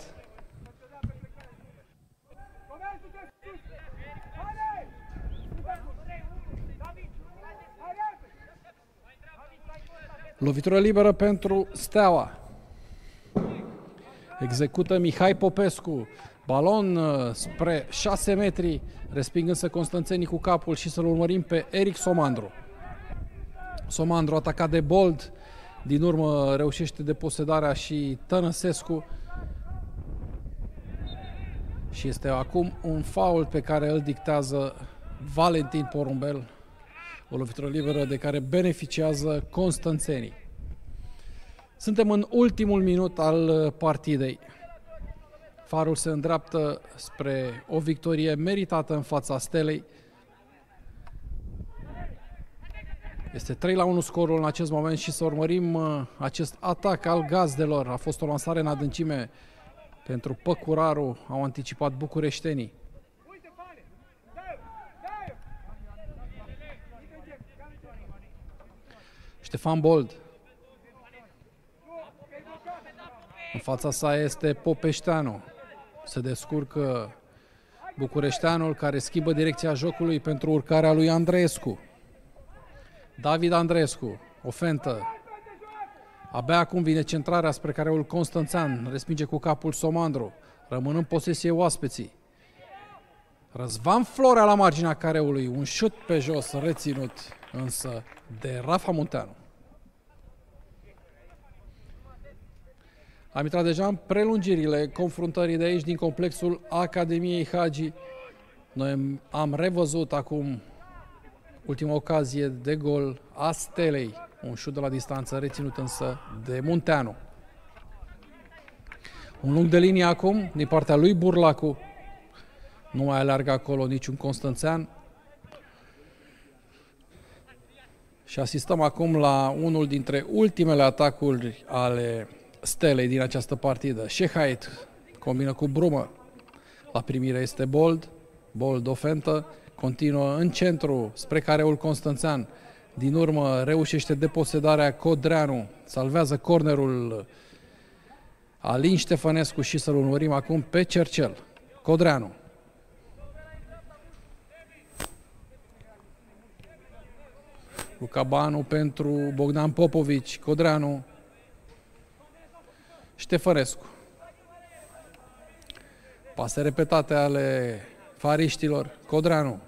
Lovitură liberă pentru Steaua. Execută Mihai Popescu. Balon spre șase metri. Resping însă constanțenii cu capul și să-l urmărim pe Eric Somandru. Somandru atacat de Bold. Din urmă reușește deposedarea și Tănăsescu. Și este acum un faul pe care îl dictează Valentin Porumbel. O lovitură liberă de care beneficiază constanțenii. Suntem în ultimul minut al partidei. Farul se îndreaptă spre o victorie meritată în fața Stelei. Este trei la unu scorul în acest moment și să urmărim acest atac al gazdelor. A fost o lansare în adâncime Pentru Păcuraru au anticipat bucureștenii. Ștefan Bold. În fața sa este Popeșteanu. Se descurcă bucureșteanul, care schimbă direcția jocului pentru urcarea lui Andreescu. David Andreescu, o fentă. Abia acum vine centrarea spre careul Constanțean, respinge cu capul Somandru, rămân în posesie oaspeții. Răzvan Florea la marginea careului, un șut pe jos reținut însă de Rafa Munteanu. Am intrat deja în prelungirile confruntării de aici din complexul Academiei Hagi. Noi am revăzut acum ultima ocazie de gol a Stelei, un șut de la distanță reținut însă de Munteanu. Un lung de linie acum din partea lui Burlacu. Nu mai aleargă acolo niciun constanțean. Și asistăm acum la unul dintre ultimele atacuri ale Stelei din această partidă. Shehait combină cu Brumă. La primire este Bold. Bold o fentă. Continuă în centru spre careul Constanțean. Din urmă reușește deposedarea Codreanu. Salvează cornerul Alin Ștefănescu și să-l urmărim acum pe Cercel. Codreanu. Luca Banu pentru Bogdan Popovici. Codreanu. Ștefănescu. Pase repetate ale fariștilor. Codreanu.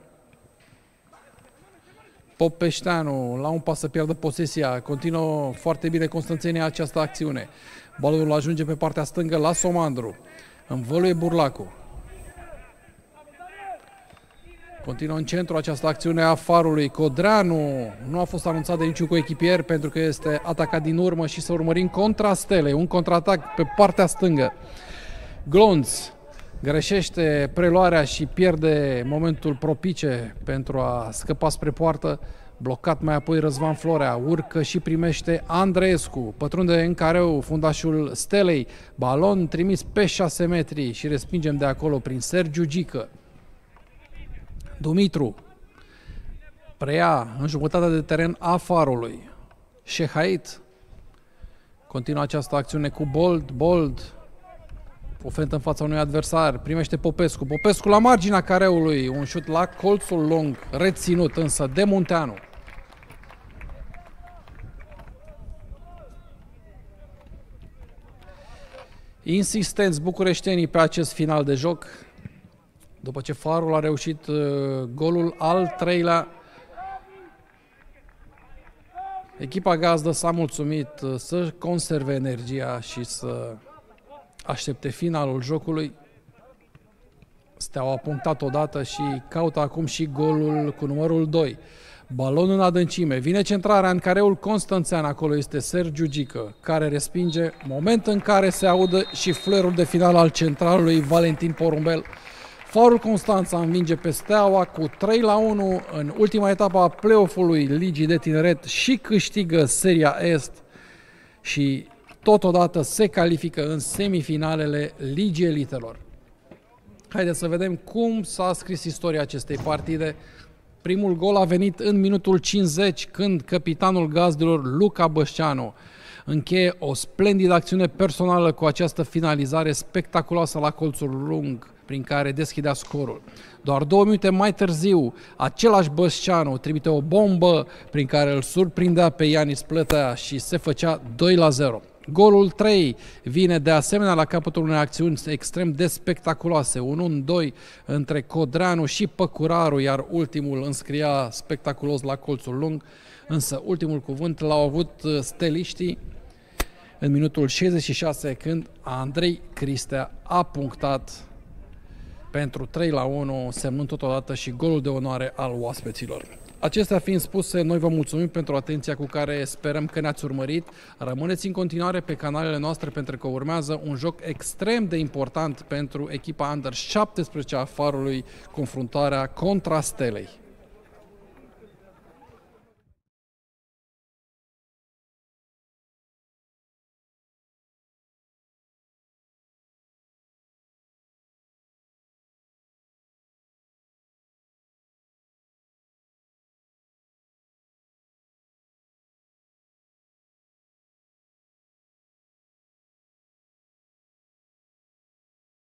Popeșteanu la un pas să pierdă posesia. Continuă foarte bine constanțenii această acțiune. Balonul ajunge pe partea stângă la Somandru. Învăluie Burlacu. Continuă în centru această acțiune a Farului. Codreanu nu a fost anunțat de niciun coechipier pentru că este atacat din urmă și să urmărim contra Stelei. Un contraatac pe partea stângă. Glonț greșește preluarea și pierde momentul propice pentru a scăpa spre poartă. Blocat mai apoi Răzvan Florea. Urcă și primește Andreescu. Pătrunde în careu fundașul Stelei. Balon trimis pe șase metri și respingem de acolo prin Sergiu Gică. Dumitru preia în jumătatea de teren a Farului. Shehait continuă această acțiune cu Bold. Bold o fentă în fața unui adversar. Primește Popescu. Popescu la marginea careului. Un șut la colțul lung. Reținut însă de Munteanu. Insistenți bucureștenii pe acest final de joc. După ce Farul a reușit uh, golul al treilea, echipa gazdă s-a mulțumit uh, să conserve energia și să aștepte finalul jocului. Steaua a punctat odată și caută acum și golul cu numărul doi. Balon în adâncime. Vine centrarea în careul Constanțean. Acolo este Sergiu Gică, care respinge. Moment în care se audă și flerul de final al centralului Valentin Porumbel. Farul Constanța învinge pe Steaua cu trei la unu în ultima etapă a play-off-ului Ligii de Tineret și câștigă Seria Est și totodată se califică în semifinalele Ligii Elitelor. Haideți să vedem cum s-a scris istoria acestei partide. Primul gol a venit în minutul cincizeci, când capitanul gazdelor Luca Bășceanu încheie o splendidă acțiune personală cu această finalizare spectaculoasă la colțul lung, prin care deschidea scorul. Doar două minute mai târziu, același Bășceanu trimite o bombă prin care îl surprindea pe Ianis Plătea și se făcea doi la zero. Golul trei vine de asemenea la capătul unei acțiuni extrem de spectaculoase, un unu doi între Codreanu și Păcuraru, iar ultimul înscria spectaculos la colțul lung, însă ultimul cuvânt l-au avut steliștii în minutul șaizeci și șase, când Andrei Cristea a punctat pentru trei la unu, semnând totodată și golul de onoare al oaspeților. Acestea fiind spuse, noi vă mulțumim pentru atenția cu care sperăm că ne-ați urmărit. Rămâneți în continuare pe canalele noastre pentru că urmează un joc extrem de important pentru echipa Under șaptesprezece a Farului, confruntarea contra Stelei.